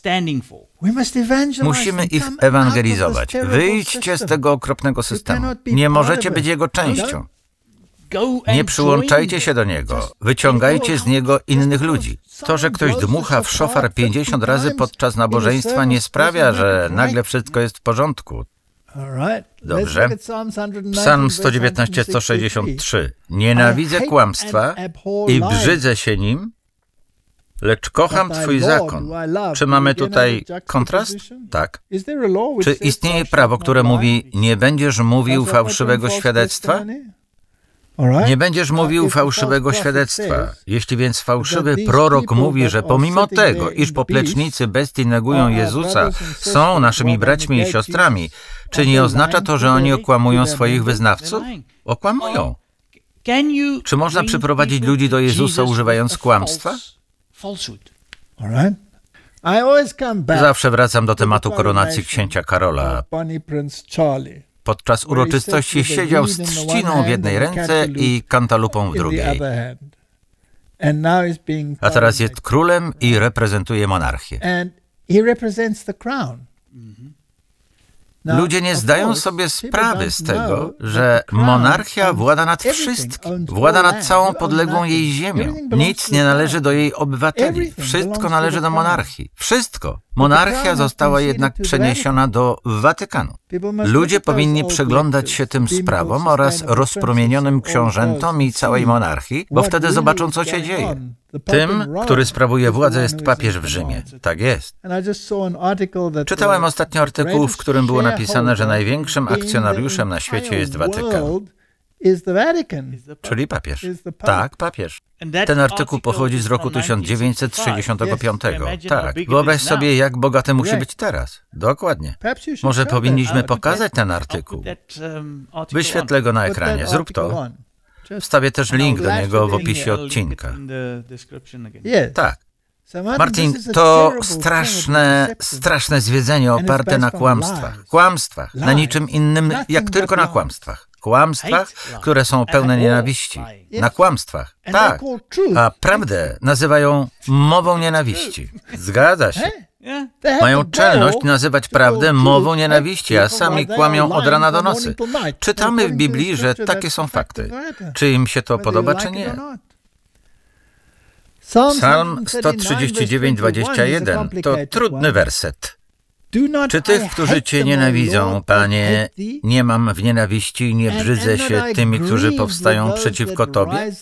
Musimy ich ewangelizować. Wyjdźcie z tego okropnego systemu. Nie możecie być jego częścią. Nie przyłączajcie się do niego. Wyciągajcie z niego innych ludzi. To, że ktoś dmucha w szofar 50 razy podczas nabożeństwa, nie sprawia, że nagle wszystko jest w porządku. Dobrze. Psalm 119, 163. Nienawidzę kłamstwa i brzydzę się nim, lecz kocham Twój zakon. Czy mamy tutaj kontrast? Tak. Czy istnieje prawo, które mówi, nie będziesz mówił fałszywego świadectwa? Nie będziesz mówił fałszywego świadectwa. Jeśli więc fałszywy prorok mówi, że pomimo tego, iż poplecznicy bestii negują Jezusa, są naszymi braćmi i siostrami, czy nie oznacza to, że oni okłamują swoich wyznawców? Okłamują. Czy można przyprowadzić ludzi do Jezusa używając kłamstwa? Zawsze wracam do tematu koronacji księcia Karola. Podczas uroczystości siedział z trzciną w jednej ręce i kantalupą w drugiej. A teraz jest królem i reprezentuje monarchię. Ludzie nie zdają sobie sprawy z tego, że monarchia włada nad wszystkim, włada nad całą podległą jej ziemią. Nic nie należy do jej obywateli. Wszystko należy do monarchii. Wszystko. Monarchia została jednak przeniesiona do Watykanu. Ludzie powinni przyglądać się tym sprawom oraz rozpromienionym książętom i całej monarchii, bo wtedy zobaczą, co się dzieje. Tym, który sprawuje władzę, jest papież w Rzymie. Tak jest. Czytałem ostatnio artykuł, w którym było napisane, że największym akcjonariuszem na świecie jest Watykan. Czyli papież. Tak, papież. Ten artykuł pochodzi z roku 1965. Tak. Wyobraź sobie, jak bogaty musi być teraz. Dokładnie. Może powinniśmy pokazać ten artykuł. Wyświetlę go na ekranie. Zrób to. Wstawię też link do niego w opisie odcinka. Tak. Martin, to straszne zwiedzenie oparte na kłamstwach. Kłamstwach. Na niczym innym, jak tylko na kłamstwach. Kłamstwach, które są pełne nienawiści. Na kłamstwach. Tak. A prawdę nazywają mową nienawiści. Zgadza się. Mają czelność nazywać prawdę mową nienawiści, a sami kłamią od rana do nocy. Czytamy w Biblii, że takie są fakty. Czy im się to podoba, czy nie? Psalm 139:21 to trudny werset. Czy tych, którzy Cię nienawidzą, Panie, nie mam w nienawiści i nie brzydzę się tymi, którzy powstają przeciwko Tobie?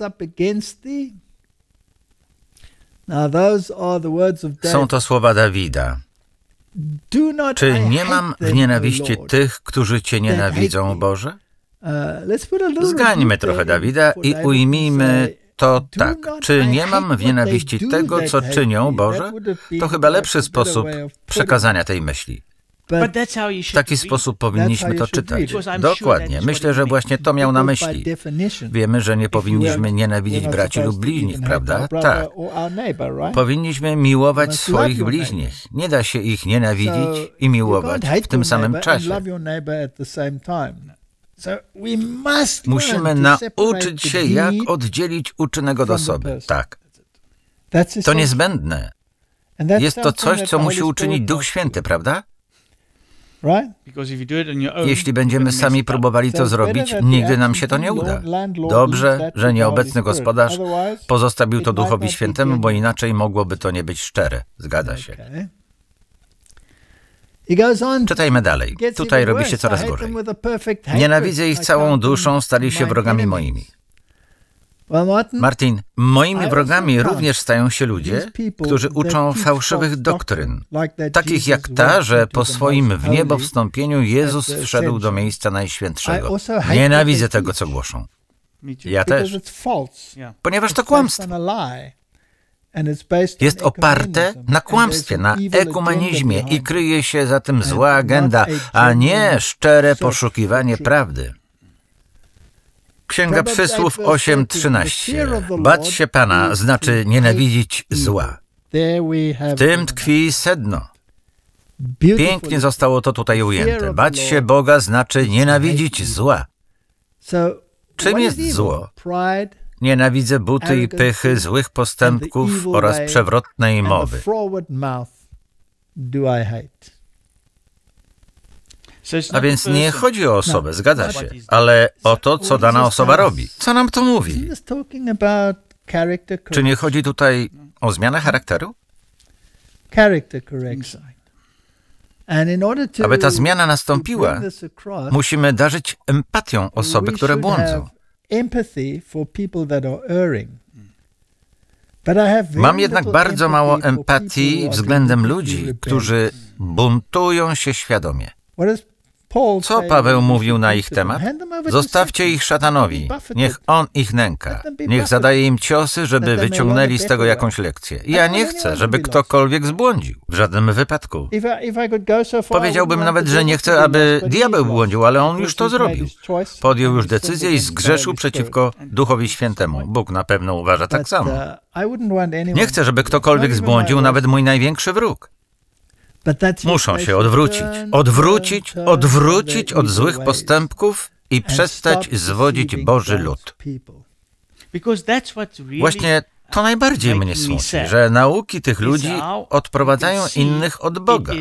Są to słowa Dawida. Czy nie mam w nienawiści tych, którzy Cię nienawidzą, Boże? Zgańmy trochę Dawida i ujmijmy to tak. Czy nie mam w nienawiści tego, co czynią, Boże? To chyba lepszy sposób przekazania tej myśli. W taki sposób powinniśmy to czytać. Dokładnie. Myślę, że właśnie to miał na myśli. Wiemy, że nie powinniśmy nienawidzić braci lub bliźnich, prawda? Tak. Powinniśmy miłować swoich bliźnich. Nie da się ich nienawidzić i miłować w tym samym czasie. Musimy nauczyć się, jak oddzielić uczynek od osoby. Tak. To niezbędne. Jest to coś, co musi uczynić Duch Święty, prawda? Jeśli będziemy sami próbowali to zrobić, nigdy nam się to nie uda. Dobrze, że nieobecny gospodarz pozostawił to Duchowi Świętemu, bo inaczej mogłoby to nie być szczere. Zgadza się. Czytajmy dalej. Tutaj robi się coraz gorzej. Nienawidzę ich całą duszą, stali się wrogami moimi. Martin, moimi wrogami również stają się ludzie, którzy uczą fałszywych doktryn, takich jak ta, że po swoim w niebo wstąpieniu Jezus wszedł do miejsca Najświętszego. Nienawidzę tego, co głoszą. Ja też. Ponieważ to kłamstwo. jest oparte na kłamstwie, na ekumenizmie i kryje się za tym zła agenda, a nie szczere poszukiwanie prawdy. Księga Przysłów 8:13. Bać się Pana znaczy nienawidzić zła. W tym tkwi sedno. Pięknie zostało to tutaj ujęte. Bać się Boga znaczy nienawidzić zła. Czym jest zło? Nienawidzę buty i pychy, złych postępków oraz przewrotnej mowy. A więc nie chodzi o osobę, zgadza się, ale o to, co dana osoba robi. Co nam to mówi? Czy nie chodzi tutaj o zmianę charakteru? Aby ta zmiana nastąpiła, musimy darzyć empatią osoby, które błądzą. Mam jednak bardzo mało empatii względem ludzi, którzy buntują się świadomie. Co Paweł mówił na ich temat? Zostawcie ich szatanowi, niech on ich nęka. Niech zadaje im ciosy, żeby wyciągnęli z tego jakąś lekcję. Ja nie chcę, żeby ktokolwiek zbłądził. W żadnym wypadku. Powiedziałbym nawet, że nie chcę, aby diabeł błądził, ale on już to zrobił. Podjął już decyzję i zgrzeszył przeciwko Duchowi Świętemu. Bóg na pewno uważa tak samo. Nie chcę, żeby ktokolwiek zbłądził, nawet mój największy wróg. Muszą się odwrócić od złych postępków i przestać zwodzić Boży lud. Właśnie to najbardziej mnie smuci, że nauki tych ludzi odprowadzają innych od Boga.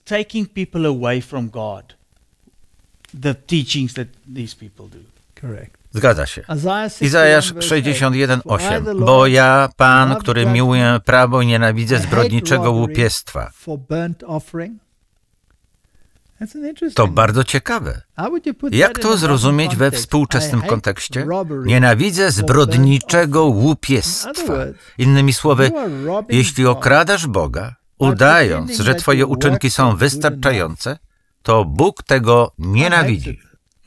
Zgadza się. Izajasz 61:8. Bo ja, Pan, który miłuję prawo i nienawidzę zbrodniczego łupiestwa. To bardzo ciekawe. Jak to zrozumieć we współczesnym kontekście? Nienawidzę zbrodniczego łupiestwa. Innymi słowy, jeśli okradasz Boga, udając, że twoje uczynki są wystarczające, to Bóg tego nienawidzi.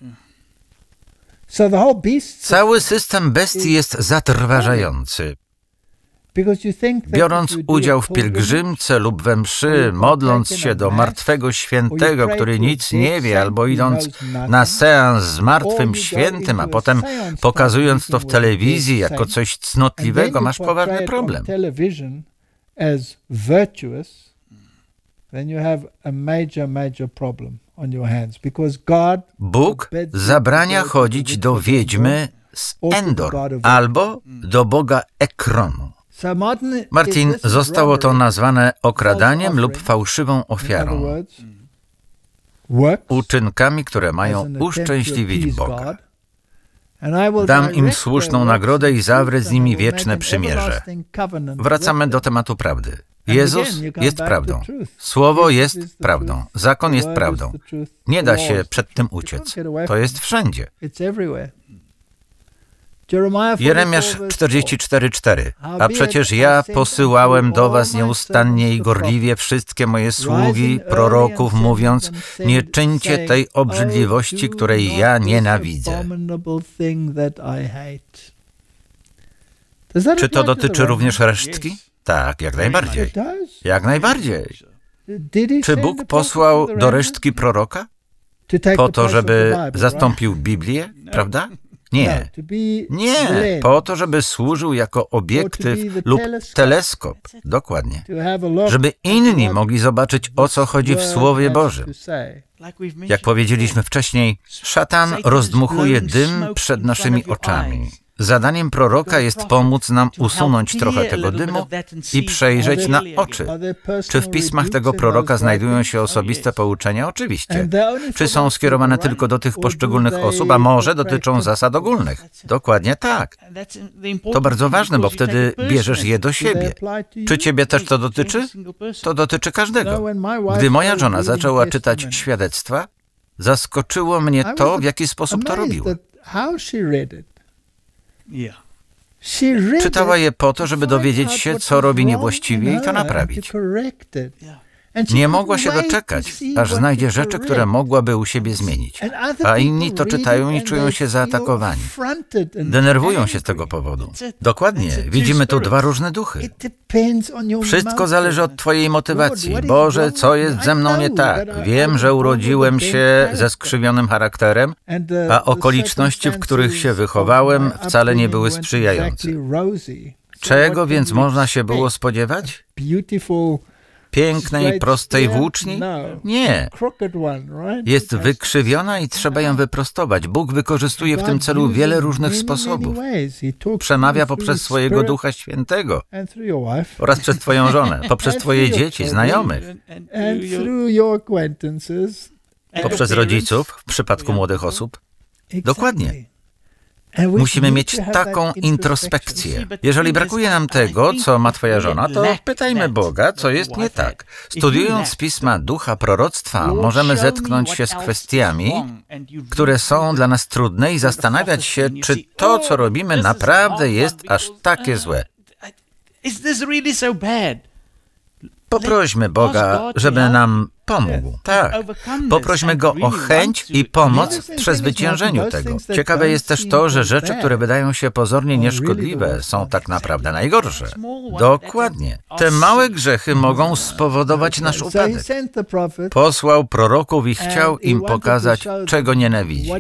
Cały system bestii jest zatrważający. Biorąc udział w pielgrzymce lub we mszy, modląc się do martwego świętego, który nic nie wie, albo idąc na seans z martwym świętym, a potem pokazując to w telewizji jako coś cnotliwego, masz poważny problem. Bóg zabrania chodzić do wiedźmy z Endor albo do boga Ekronu. Martin, zostało to nazwane okradaniem lub fałszywą ofiarą, uczynkami, które mają uszczęśliwić Boga. Dam im słuszną nagrodę i zawrę z nimi wieczne przymierze. Wracamy do tematu prawdy. Jezus jest prawdą. Słowo jest prawdą. Zakon jest prawdą. Nie da się przed tym uciec. To jest wszędzie. Jeremiasz 44:4. A przecież ja posyłałem do was nieustannie i gorliwie wszystkie moje sługi, proroków, mówiąc, nie czyńcie tej obrzydliwości, której ja nienawidzę. Czy to dotyczy również resztki? Tak, jak najbardziej. Jak najbardziej. Czy Bóg posłał do resztki proroka? Po to, żeby zastąpił Biblię, prawda? Nie. Nie, po to, żeby służył jako obiektyw lub teleskop. Dokładnie. Żeby inni mogli zobaczyć, o co chodzi w Słowie Bożym. Jak powiedzieliśmy wcześniej, szatan rozdmuchuje dym przed naszymi oczami. Zadaniem proroka jest pomóc nam usunąć trochę tego dymu i przejrzeć na oczy. Czy w pismach tego proroka znajdują się osobiste pouczenia? Oczywiście. Czy są skierowane tylko do tych poszczególnych osób, a może dotyczą zasad ogólnych? Dokładnie tak. To bardzo ważne, bo wtedy bierzesz je do siebie. Czy ciebie też to dotyczy? To dotyczy każdego. Gdy moja żona zaczęła czytać świadectwa, zaskoczyło mnie to, w jaki sposób to robiła. Czytała je po to, żeby dowiedzieć się, co robi niewłaściwie i to naprawić. Nie mogła się doczekać, aż znajdzie rzeczy, które mogłaby u siebie zmienić. A inni to czytają i czują się zaatakowani. Denerwują się z tego powodu. Dokładnie. Widzimy tu dwa różne duchy. Wszystko zależy od twojej motywacji. Boże, co jest ze mną nie tak? Wiem, że urodziłem się ze skrzywionym charakterem, a okoliczności, w których się wychowałem, wcale nie były sprzyjające. Czego więc można się było spodziewać? Pięknej, prostej włóczni? Nie. Jest wykrzywiona i trzeba ją wyprostować. Bóg wykorzystuje w tym celu wiele różnych sposobów. Przemawia poprzez swojego Ducha Świętego oraz przez twoją żonę, poprzez twoje dzieci, znajomych, poprzez rodziców w przypadku młodych osób. Dokładnie. Musimy mieć taką introspekcję. Jeżeli brakuje nam tego, co ma twoja żona, to pytajmy Boga, co jest nie tak. Studiując pisma ducha proroctwa, możemy zetknąć się z kwestiami, które są dla nas trudne i zastanawiać się, czy to, co robimy, naprawdę jest aż takie złe. Poprośmy Boga, żeby nam pomógł. Tak. Poprośmy Go o chęć i pomoc w przezwyciężeniu tego. Ciekawe jest też to, że rzeczy, które wydają się pozornie nieszkodliwe, są tak naprawdę najgorsze. Dokładnie. Te małe grzechy mogą spowodować nasz upadek. Posłał proroków i chciał im pokazać, czego nienawidzi.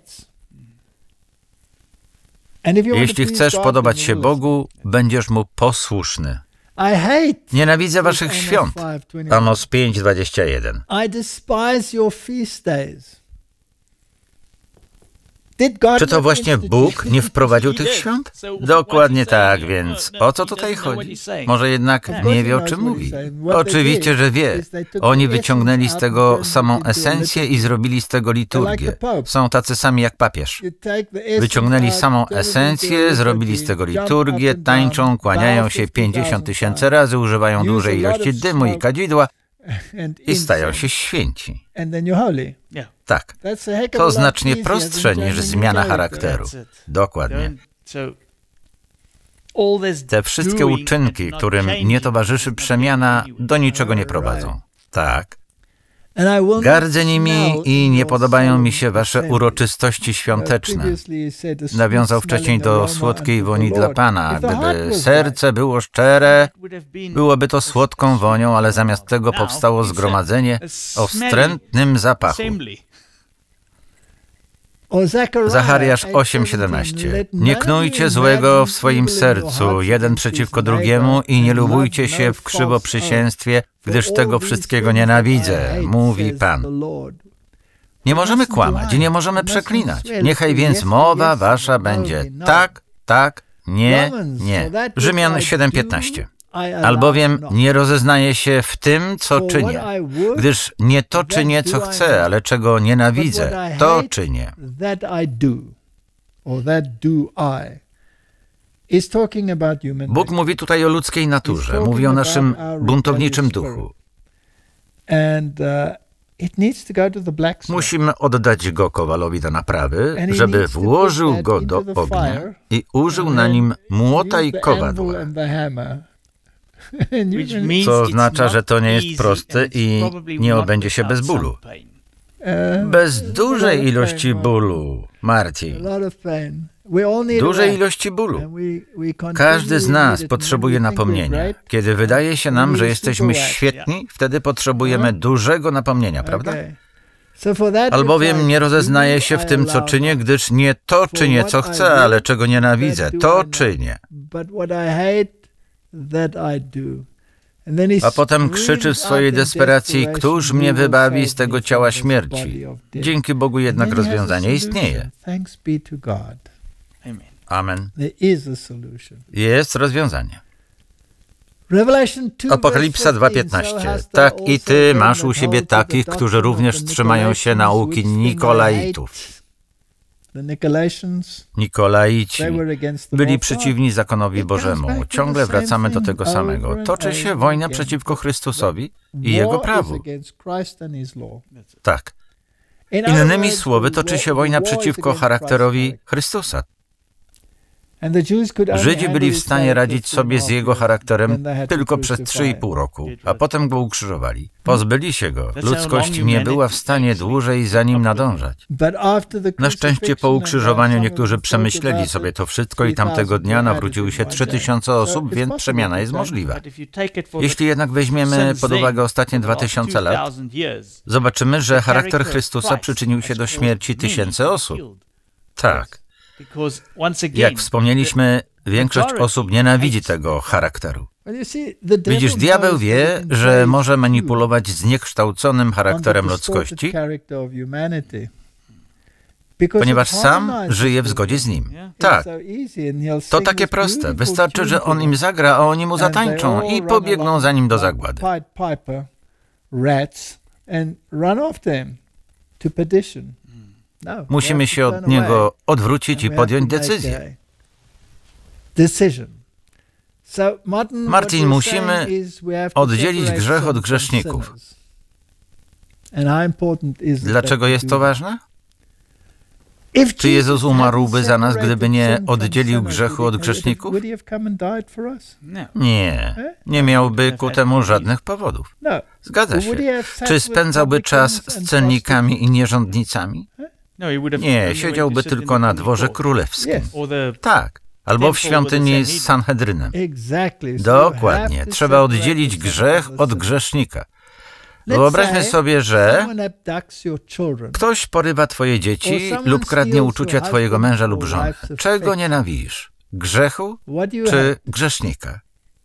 Jeśli chcesz podobać się Bogu, będziesz Mu posłuszny. Nienawidzę waszych świąt. Amos 5:21. Czy to właśnie Bóg nie wprowadził tych świąt? Dokładnie tak, więc o co tutaj chodzi? Może jednak nie wie, o czym mówi. Oczywiście, że wie. Oni wyciągnęli z tego samą esencję i zrobili z tego liturgię. Są tacy sami jak papież. Wyciągnęli samą esencję, zrobili z tego liturgię, tańczą, kłaniają się 50 000 razy, używają dużej ilości dymu i kadzidła i stają się święci. Tak. To znacznie prostsze niż zmiana charakteru. Dokładnie. Te wszystkie uczynki, którym nie towarzyszy przemiana, do niczego nie prowadzą. Tak. Gardzę nimi i nie podobają mi się wasze uroczystości świąteczne. Nawiązał wcześniej do słodkiej woni dla Pana. Gdyby serce było szczere, byłoby to słodką wonią, ale zamiast tego powstało zgromadzenie o wstrętnym zapachu. Zachariasz 8:17. Nie knujcie złego w swoim sercu, jeden przeciwko drugiemu i nie lubujcie się w krzywoprzysięstwie, gdyż tego wszystkiego nienawidzę, mówi Pan. Nie możemy kłamać i nie możemy przeklinać. Niechaj więc mowa wasza będzie tak, tak, nie, nie. Rzymian 7:15. Albowiem nie rozeznaję się w tym, co czynię, gdyż nie to czynię, co chcę, ale czego nienawidzę, to czynię. Bóg mówi tutaj o ludzkiej naturze, mówi o naszym buntowniczym duchu. Musimy oddać go kowalowi do naprawy, żeby włożył go do ognia i użył na nim młota i kowadła. Co oznacza, że to nie jest proste i nie obędzie się bez bólu. Bez dużej ilości bólu, Marci. Dużej ilości bólu. Każdy z nas potrzebuje napomnienia. Kiedy wydaje się nam, że jesteśmy świetni, wtedy potrzebujemy dużego napomnienia, prawda? Albowiem nie rozeznaję się w tym, co czynię, gdyż nie to czynię, co chcę, ale czego nienawidzę, to czynię. A potem krzyczy w swojej desperacji, któż mnie wybawi z tego ciała śmierci? Dzięki Bogu jednak rozwiązanie istnieje. Amen. Jest rozwiązanie. Apokalipsa 2:15. Tak i ty masz u siebie takich, którzy również trzymają się nauki Nikolaitów. Nikolaici byli przeciwni zakonowi Bożemu. Ciągle wracamy do tego samego. Toczy się wojna przeciwko Chrystusowi i Jego prawu. Tak. Innymi słowy, toczy się wojna przeciwko charakterowi Chrystusa. Żydzi byli w stanie radzić sobie z jego charakterem tylko przez 3,5 roku, a potem go ukrzyżowali. Pozbyli się go. Ludzkość nie była w stanie dłużej za nim nadążać. Na szczęście po ukrzyżowaniu niektórzy przemyśleli sobie to wszystko i tamtego dnia nawróciły się 3000 osób, więc przemiana jest możliwa. Jeśli jednak weźmiemy pod uwagę ostatnie 2000 lat, zobaczymy, że charakter Chrystusa przyczynił się do śmierci tysięcy osób. Tak. Jak wspomnieliśmy, większość osób nienawidzi tego charakteru. Widzisz, diabeł wie, że może manipulować zniekształconym charakterem ludzkości, ponieważ sam żyje w zgodzie z nim. Tak. To takie proste. Wystarczy, że on im zagra, a oni mu zatańczą i pobiegną za nim do zagłady. Musimy się od niego odwrócić i podjąć decyzję. Martin, musimy oddzielić grzech od grzeszników. Dlaczego jest to ważne? Czy Jezus umarłby za nas, gdyby nie oddzielił grzechu od grzeszników? Nie. Nie miałby ku temu żadnych powodów. Zgadza się. Czy spędzałby czas z cennikami i nierządnicami? Nie, siedziałby tylko na dworze królewskim. Tak. Albo w świątyni z Sanhedrynem. Dokładnie. Trzeba oddzielić grzech od grzesznika. Wyobraźmy sobie, że ktoś porywa twoje dzieci lub kradnie uczucia twojego męża lub żony. Czego nienawidzisz? Grzechu czy grzesznika?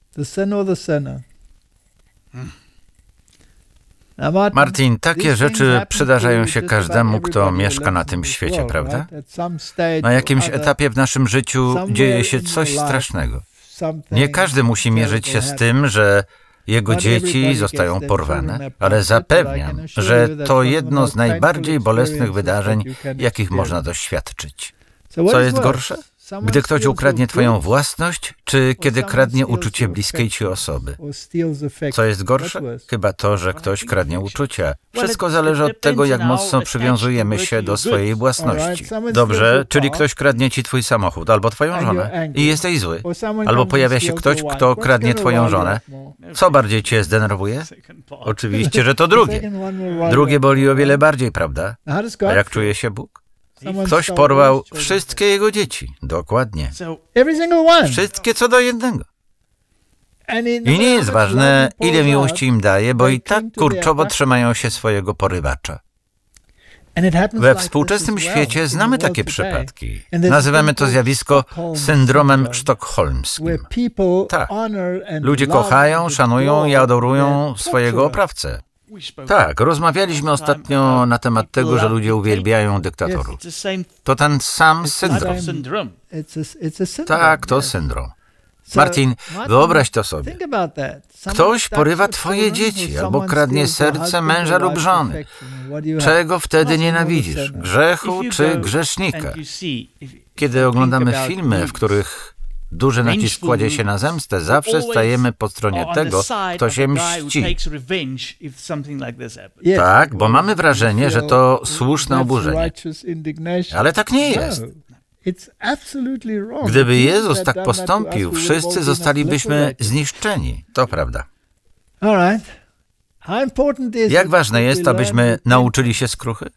Martin, takie rzeczy przydarzają się każdemu, kto mieszka na tym świecie, prawda? Na jakimś etapie w naszym życiu dzieje się coś strasznego. Nie każdy musi mierzyć się z tym, że jego dzieci zostają porwane, ale zapewniam, że to jedno z najbardziej bolesnych wydarzeń, jakich można doświadczyć. Co jest gorsze? Gdy ktoś ukradnie twoją własność, czy kiedy kradnie uczucie bliskiej ci osoby? Co jest gorsze? Chyba to, że ktoś kradnie uczucia. Wszystko zależy od tego, jak mocno przywiązujemy się do swojej własności. Dobrze, czyli ktoś kradnie ci twój samochód albo twoją żonę i jesteś zły. Albo pojawia się ktoś, kto kradnie twoją żonę. Co bardziej cię zdenerwuje? Oczywiście, że to drugie. Drugie boli o wiele bardziej, prawda? A jak czuje się Bóg? Ktoś porwał wszystkie jego dzieci. Dokładnie. Wszystkie co do jednego. I nie jest ważne, ile miłości im daje, bo i tak kurczowo trzymają się swojego porywacza. We współczesnym świecie znamy takie przypadki. Nazywamy to zjawisko syndromem sztokholmskim. Tak. Ludzie kochają, szanują i adorują swojego oprawcę. Tak, rozmawialiśmy ostatnio na temat tego, że ludzie uwielbiają dyktatorów. To ten sam syndrom. Tak, to syndrom. Martin, wyobraź to sobie. Ktoś porywa twoje dzieci albo kradnie serce męża lub żony. Czego wtedy nienawidzisz? Grzechu czy grzesznika? Kiedy oglądamy filmy, w których duży nacisk kładzie się na zemstę, zawsze stajemy po stronie tego, kto się mści. Tak, bo mamy wrażenie, że to słuszne oburzenie. Ale tak nie jest. Gdyby Jezus tak postąpił, wszyscy zostalibyśmy zniszczeni. To prawda. Jak ważne jest, abyśmy nauczyli się skruchy?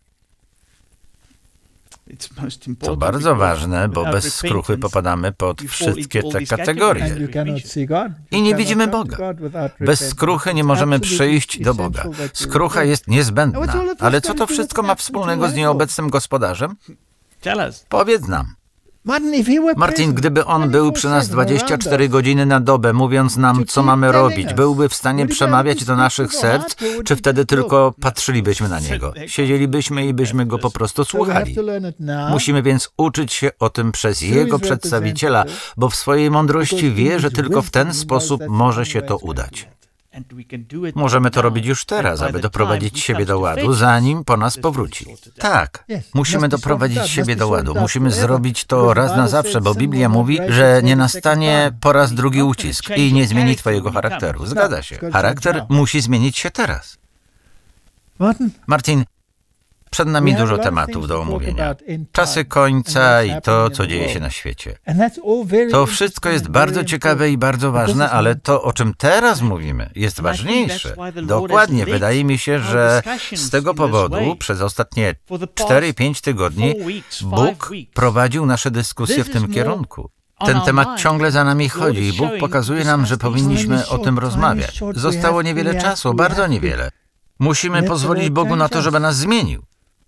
To bardzo ważne, bo bez skruchy popadamy pod wszystkie te kategorie. I nie widzimy Boga. Bez skruchy nie możemy przyjść do Boga. Skrucha jest niezbędna. Ale co to wszystko ma wspólnego z nieobecnym gospodarzem? Powiedz nam. Martin, gdyby on był przy nas 24 godziny na dobę, mówiąc nam, co mamy robić, byłby w stanie przemawiać do naszych serc, czy wtedy tylko patrzylibyśmy na niego? Siedzielibyśmy i byśmy go po prostu słuchali. Musimy więc uczyć się o tym przez jego przedstawiciela, bo w swojej mądrości wie, że tylko w ten sposób może się to udać. Możemy to robić już teraz, aby doprowadzić siebie do ładu, zanim po nas powróci. Tak, musimy doprowadzić siebie do ładu. Musimy zrobić to raz na zawsze, bo Biblia mówi, że nie nastanie po raz drugi ucisk i nie zmieni twojego charakteru. Zgadza się. Charakter musi zmienić się teraz. Martin, Przed nami dużo tematów do omówienia. Czasy końca i to, co dzieje się na świecie. To wszystko jest bardzo ciekawe i bardzo ważne, ale to, o czym teraz mówimy, jest ważniejsze. Dokładnie, wydaje mi się, że z tego powodu przez ostatnie 4-5 tygodni Bóg prowadził nasze dyskusje w tym kierunku. Ten temat ciągle za nami chodzi i Bóg pokazuje nam, że powinniśmy o tym rozmawiać. Zostało niewiele czasu, bardzo niewiele. Musimy pozwolić Bogu na to, żeby nas zmienił.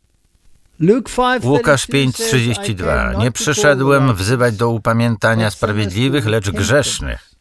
Łukasz 5:32. Nie przyszedłem wzywać do upamiętania sprawiedliwych, lecz grzesznych.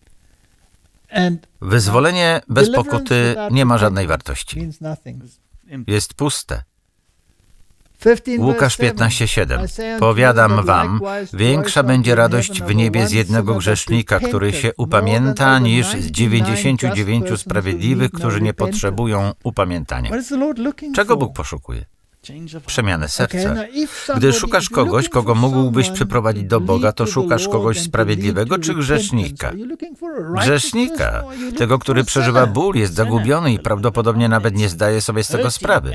Wyzwolenie bez pokuty nie ma żadnej wartości. Jest puste. Łukasz 15:7. Powiadam wam, większa będzie radość w niebie z jednego grzesznika, który się upamięta, niż z 99 sprawiedliwych, którzy nie potrzebują upamiętania. Czego Bóg poszukuje? Przemianę serca. Gdy szukasz kogoś, kogo mógłbyś przyprowadzić do Boga, to szukasz kogoś sprawiedliwego czy grzesznika? Grzesznika. Tego, który przeżywa ból, jest zagubiony i prawdopodobnie nawet nie zdaje sobie z tego sprawy.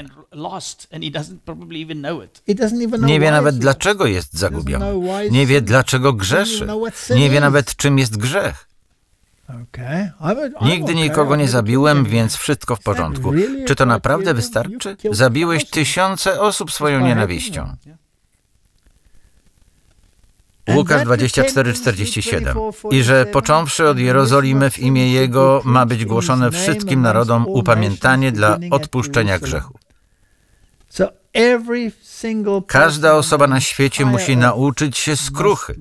Nie wie nawet, dlaczego jest zagubiony. Nie wie, dlaczego grzeszy. Nie wie nawet, czym jest grzech. Nigdy nikogo nie zabiłem, więc wszystko w porządku. Czy to naprawdę wystarczy? Zabiłeś tysiące osób swoją nienawiścią. Łukasz 24:47. I że począwszy od Jerozolimy w imię Jego ma być głoszone wszystkim narodom upamiętanie dla odpuszczenia grzechu. Każda osoba na świecie musi nauczyć się skruchy.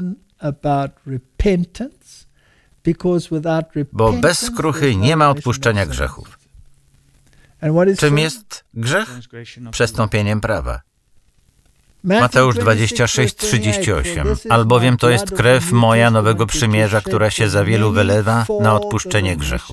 Bo bez skruchy nie ma odpuszczenia grzechów. Czym jest grzech? Przestąpieniem prawa. Mateusz 26:38. Albowiem to jest krew moja nowego przymierza, która się za wielu wylewa na odpuszczenie grzechów.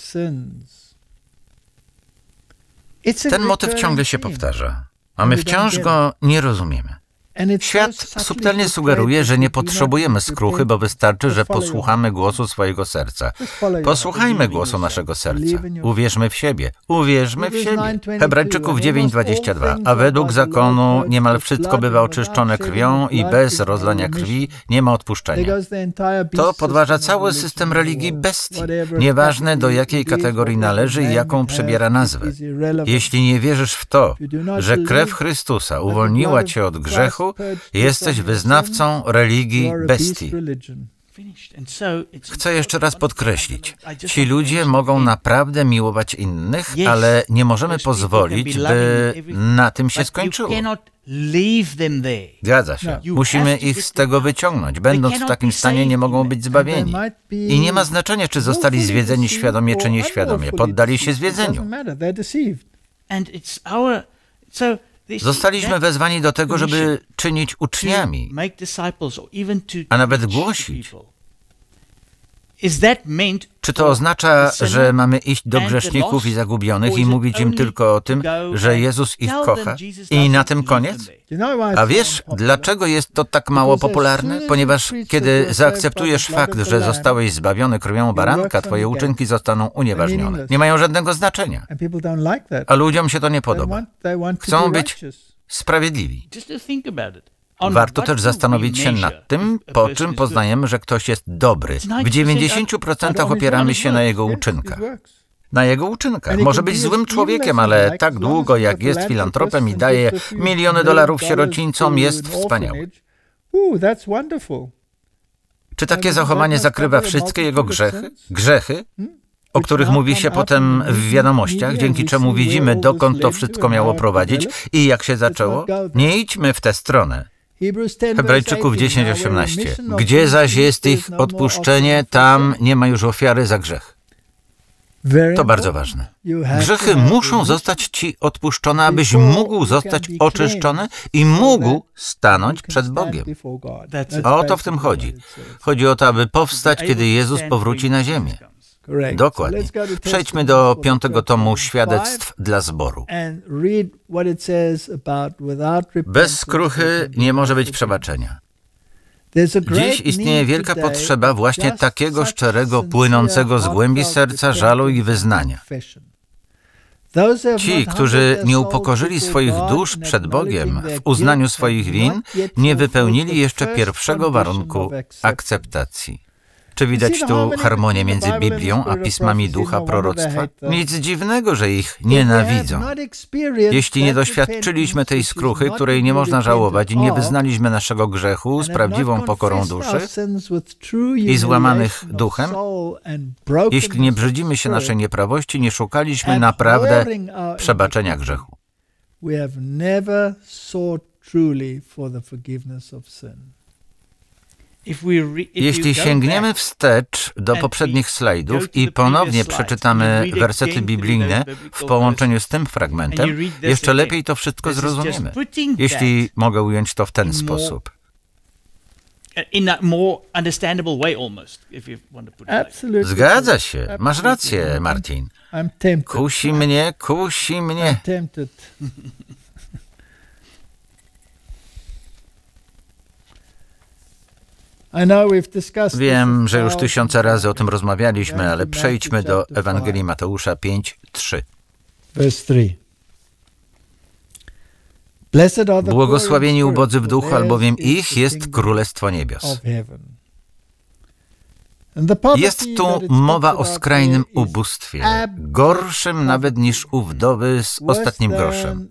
Ten motyw ciągle się powtarza, a my wciąż go nie rozumiemy. Świat subtelnie sugeruje, że nie potrzebujemy skruchy, bo wystarczy, że posłuchamy głosu swojego serca. Posłuchajmy głosu naszego serca. Uwierzmy w siebie. Uwierzmy w siebie. Hebrajczyków 9:22. A według zakonu niemal wszystko bywa oczyszczone krwią i bez rozlania krwi nie ma odpuszczenia. To podważa cały system religii bestii. Nieważne, do jakiej kategorii należy i jaką przybiera nazwę. Jeśli nie wierzysz w to, że krew Chrystusa uwolniła cię od grzechu, jesteś wyznawcą religii bestii. Chcę jeszcze raz podkreślić, ci ludzie mogą naprawdę miłować innych, ale nie możemy pozwolić, by na tym się skończyło. Zgadza się. Musimy ich z tego wyciągnąć. Będąc w takim stanie, nie mogą być zbawieni. I nie ma znaczenia, czy zostali zwiedzeni świadomie, czy nieświadomie. Poddali się zwiedzeniu. Zostaliśmy wezwani do tego, żeby czynić uczniami, a nawet głosić. Czy to oznacza, że mamy iść do grzeszników i zagubionych i mówić im tylko o tym, że Jezus ich kocha i na tym koniec? A wiesz, dlaczego jest to tak mało popularne? Ponieważ kiedy zaakceptujesz fakt, że zostałeś zbawiony krwią baranka, twoje uczynki zostaną unieważnione. Nie mają żadnego znaczenia. A ludziom się to nie podoba. Chcą być sprawiedliwi. Warto też zastanowić się nad tym, po czym poznajemy, że ktoś jest dobry. W 90% opieramy się na jego uczynkach. Na jego uczynkach. Może być złym człowiekiem, ale tak długo jak jest filantropem i daje miliony dolarów sierocińcom, jest wspaniały. Czy takie zachowanie zakrywa wszystkie jego grzechy? Grzechy, o których mówi się potem w wiadomościach, dzięki czemu widzimy, dokąd to wszystko miało prowadzić i jak się zaczęło? Nie idźmy w tę stronę. Hebrajczyków 10:18. Gdzie zaś jest ich odpuszczenie, tam nie ma już ofiary za grzech. To bardzo ważne. Grzechy muszą zostać ci odpuszczone, abyś mógł zostać oczyszczony i mógł stanąć przed Bogiem. A o to w tym chodzi. Chodzi o to, aby powstać, kiedy Jezus powróci na ziemię. Dokładnie. Przejdźmy do 5. tomu Świadectw dla zboru. Bez skruchy nie może być przebaczenia. Dziś istnieje wielka potrzeba właśnie takiego szczerego, płynącego z głębi serca żalu i wyznania. Ci, którzy nie upokorzyli swoich dusz przed Bogiem w uznaniu swoich win, nie wypełnili jeszcze pierwszego warunku akceptacji. Czy widać tu harmonię między Biblią a pismami ducha proroctwa? Nic dziwnego, że ich nienawidzą. Jeśli nie doświadczyliśmy tej skruchy, której nie można żałować i nie wyznaliśmy naszego grzechu z prawdziwą pokorą duszy i złamanych duchem, jeśli nie brzydzimy się naszej nieprawości, nie szukaliśmy naprawdę przebaczenia grzechu. Jeśli sięgniemy wstecz do poprzednich slajdów i ponownie przeczytamy wersety biblijne w połączeniu z tym fragmentem, jeszcze lepiej to wszystko zrozumiemy, jeśli mogę ująć to w ten sposób. Zgadza się. Masz rację, Martin. Kusi mnie, kusi mnie. Wiem, że już 1000 razy o tym rozmawialiśmy, ale przejdźmy do Ewangelii Mateusza 5:3. Błogosławieni ubodzy w duchu, albowiem ich jest Królestwo Niebios. Jest tu mowa o skrajnym ubóstwie, gorszym nawet niż u wdowy z ostatnim groszem.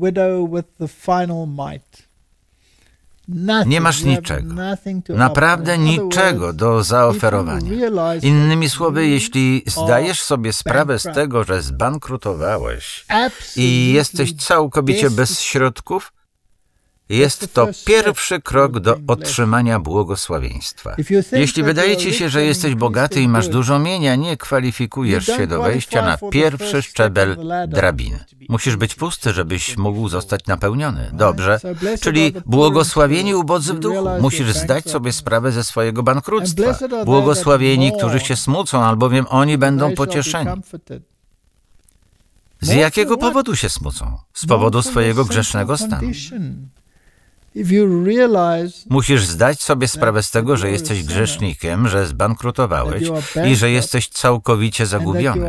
Nie masz niczego, naprawdę niczego do zaoferowania. Innymi słowy, jeśli zdajesz sobie sprawę z tego, że zbankrutowałeś i jesteś całkowicie bez środków, jest to pierwszy krok do otrzymania błogosławieństwa. Jeśli wydaje ci się, że jesteś bogaty i masz dużo mienia, nie kwalifikujesz się do wejścia na pierwszy szczebel drabiny. Musisz być pusty, żebyś mógł zostać napełniony. Dobrze, czyli błogosławieni ubodzy w duchu. Musisz zdać sobie sprawę ze swojego bankructwa. Błogosławieni, którzy się smucą, albowiem oni będą pocieszeni. Z jakiego powodu się smucą? Z powodu swojego grzesznego stanu. Musisz zdać sobie sprawę z tego, że jesteś grzesznikiem, że zbankrutowałeś i że jesteś całkowicie zagubiony.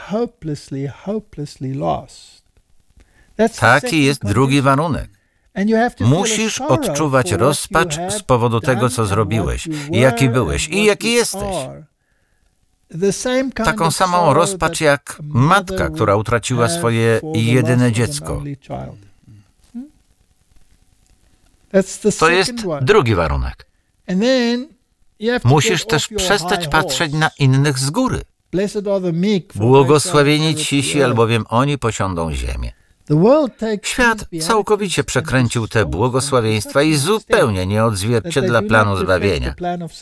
Taki jest drugi warunek. Musisz odczuwać rozpacz z powodu tego, co zrobiłeś, jaki byłeś i jaki jesteś. Taką samą rozpacz jak matka, która utraciła swoje jedyne dziecko. To jest drugi warunek. Musisz też przestać patrzeć na innych z góry. Błogosławieni cisi, albowiem oni posiądą ziemię. Świat całkowicie przekręcił te błogosławieństwa i zupełnie nie odzwierciedla planu zbawienia.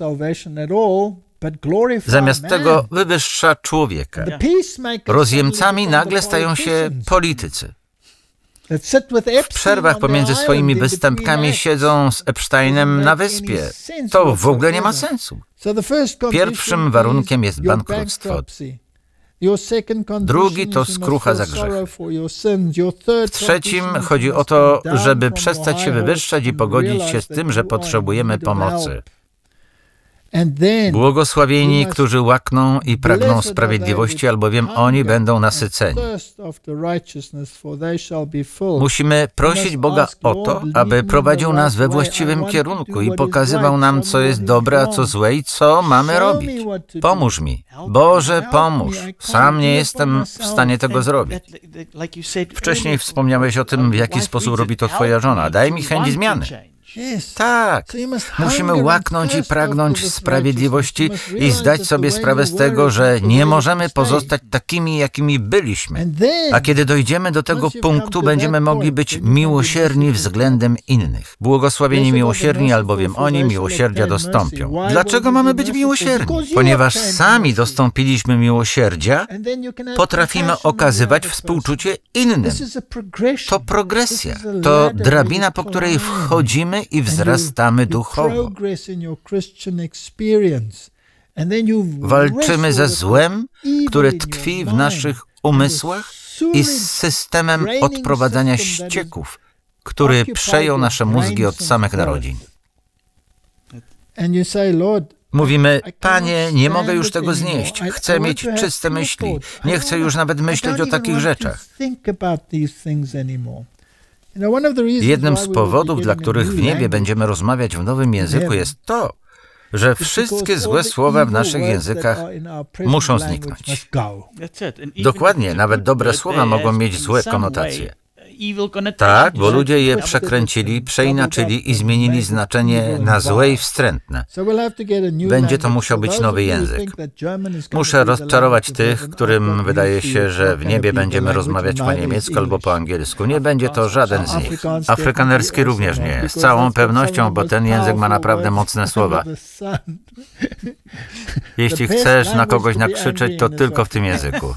Zamiast tego wywyższa człowieka. Rozjemcami nagle stają się politycy. W przerwach pomiędzy swoimi występkami siedzą z Epsteinem na wyspie. To w ogóle nie ma sensu. Pierwszym warunkiem jest bankructwo. Drugi to skrucha za grzechy. W trzecim chodzi o to, żeby przestać się wywyższać i pogodzić się z tym, że potrzebujemy pomocy. Błogosławieni, którzy łakną i pragną sprawiedliwości, albowiem oni będą nasyceni. Musimy prosić Boga o to, aby prowadził nas we właściwym kierunku i pokazywał nam, co jest dobre, a co złe i co mamy robić. Pomóż mi. Boże, pomóż. Sam nie jestem w stanie tego zrobić. Wcześniej wspomniałeś o tym, w jaki sposób robi to twoja żona. Daj mi chęć zmiany. Tak, musimy łaknąć i pragnąć sprawiedliwości i zdać sobie sprawę z tego, że nie możemy pozostać takimi, jakimi byliśmy. A kiedy dojdziemy do tego punktu, będziemy mogli być miłosierni względem innych. Błogosławieni miłosierni, albowiem oni miłosierdzia dostąpią. Dlaczego mamy być miłosierni? Ponieważ sami dostąpiliśmy miłosierdzia, potrafimy okazywać współczucie innym. To progresja, to drabina, po której wchodzimy i wzrastamy duchowo. Walczymy ze złem, które tkwi w naszych umysłach i z systemem odprowadzania ścieków, który przejął nasze mózgi od samych narodzin. Mówimy, Panie, nie mogę już tego znieść, chcę mieć czyste myśli, nie chcę już nawet myśleć o takich rzeczach. Jednym z powodów, dla których w niebie będziemy rozmawiać w nowym języku, jest to, że wszystkie złe słowa w naszych językach muszą zniknąć. Dokładnie, nawet dobre słowa mogą mieć złe konotacje. Tak, bo ludzie je przekręcili, przeinaczyli i zmienili znaczenie na złe i wstrętne. Będzie to musiał być nowy język. Muszę rozczarować tych, którym wydaje się, że w niebie będziemy rozmawiać po niemiecku albo po angielsku. Nie będzie to żaden z nich. Afrykanerski również nie, z całą pewnością, bo ten język ma naprawdę mocne słowa. Jeśli chcesz na kogoś nakrzyczeć, to tylko w tym języku.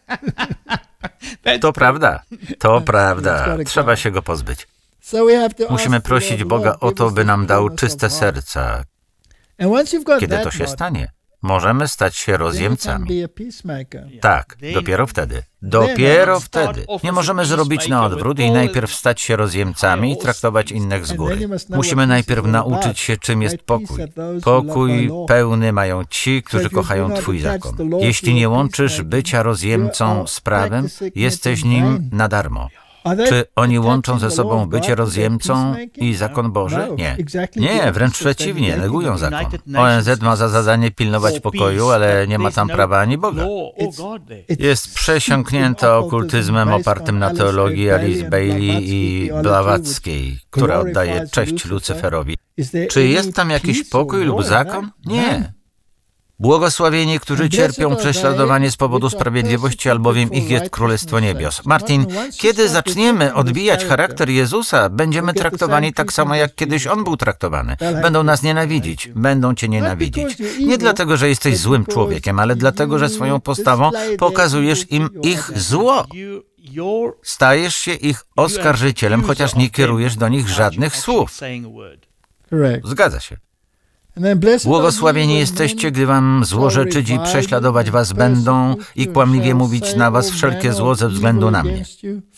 To prawda, to prawda. Trzeba się go pozbyć. Musimy prosić Boga o to, by nam dał czyste serca. Kiedy to się stanie, możemy stać się rozjemcami. Tak, dopiero wtedy. Dopiero wtedy. Nie możemy zrobić na odwrót i najpierw stać się rozjemcami i traktować innych z góry. Musimy najpierw nauczyć się, czym jest pokój. Pokój pełny mają ci, którzy kochają Twój zakon. Jeśli nie łączysz bycia rozjemcą z prawem, jesteś nim na darmo. Czy oni łączą ze sobą bycie rozjemcą i zakon Boży? Nie. Nie, wręcz przeciwnie, negują zakon. ONZ ma za zadanie pilnować pokoju, ale nie ma tam prawa ani Boga. Jest przesiąknięta okultyzmem opartym na teologii Alice Bailey i Blawatskiej, która oddaje cześć Lucyferowi. Czy jest tam jakiś pokój lub zakon? Nie. Błogosławieni, którzy cierpią prześladowanie z powodu sprawiedliwości, albowiem ich jest Królestwo Niebios. Martin, kiedy zaczniemy odbijać charakter Jezusa, będziemy traktowani tak samo, jak kiedyś On był traktowany. Będą nas nienawidzić, będą Cię nienawidzić. Nie dlatego, że jesteś złym człowiekiem, ale dlatego, że swoją postawą pokazujesz im ich zło. Stajesz się ich oskarżycielem, chociaż nie kierujesz do nich żadnych słów. Zgadza się. Błogosławieni jesteście, gdy wam złorzeczyć prześladować was będą i kłamliwie mówić na was wszelkie zło ze względu na mnie.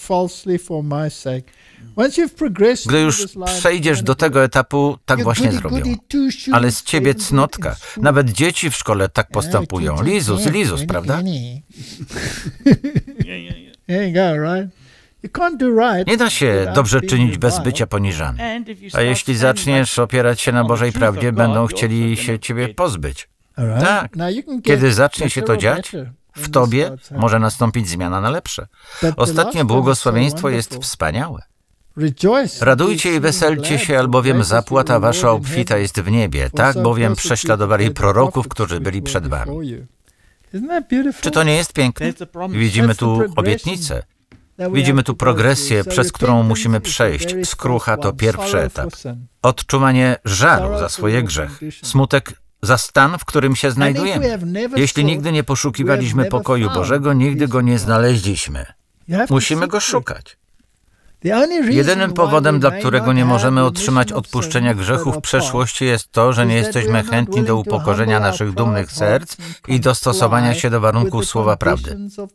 Gdy już przejdziesz do tego etapu, tak właśnie zrobią. Ale z ciebie cnotka. Nawet dzieci w szkole tak postępują. Lizus, prawda? Nie da się dobrze czynić bez bycia poniżanym. A jeśli zaczniesz opierać się na Bożej prawdzie, będą chcieli się ciebie pozbyć. Tak. Kiedy zacznie się to dziać, w tobie może nastąpić zmiana na lepsze. Ostatnie błogosławieństwo jest wspaniałe. Radujcie i weselcie się, albowiem zapłata wasza obfita jest w niebie. Tak bowiem prześladowali proroków, którzy byli przed wami. Czy to nie jest piękne? Widzimy tu obietnicę. Widzimy tu progresję, przez którą musimy przejść. Skrucha to pierwszy etap. Odczuwanie żalu za swoje grzechy. Smutek za stan, w którym się znajdujemy. Jeśli nigdy nie poszukiwaliśmy pokoju Bożego, nigdy go nie znaleźliśmy. Musimy go szukać. Jedynym powodem, dla którego nie możemy otrzymać odpuszczenia grzechów w przeszłości, jest to, że nie jesteśmy chętni do upokorzenia naszych dumnych serc i dostosowania się do warunków słowa prawdy.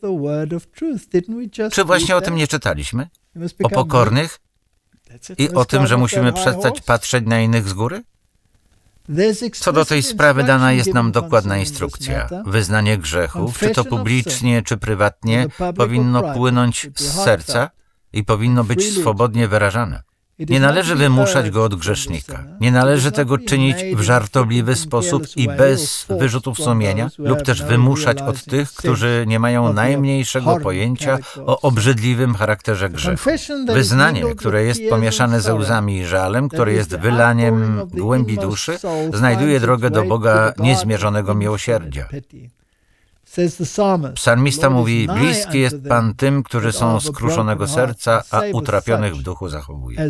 Czy właśnie o tym nie czytaliśmy? O pokornych i o tym, że musimy przestać patrzeć na innych z góry? Co do tej sprawy dana jest nam dokładna instrukcja. Wyznanie grzechów, czy to publicznie, czy prywatnie, powinno płynąć z serca i powinno być swobodnie wyrażane. Nie należy wymuszać go od grzesznika. Nie należy tego czynić w żartobliwy sposób i bez wyrzutów sumienia, lub też wymuszać od tych, którzy nie mają najmniejszego pojęcia o obrzydliwym charakterze grzechu. Wyznanie, które jest pomieszane ze łzami i żalem, które jest wylaniem głębi duszy, znajduje drogę do Boga niezmierzonego miłosierdzia. Psalmista mówi, bliski jest Pan tym, którzy są skruszonego serca, a utrapionych w duchu zachowuje.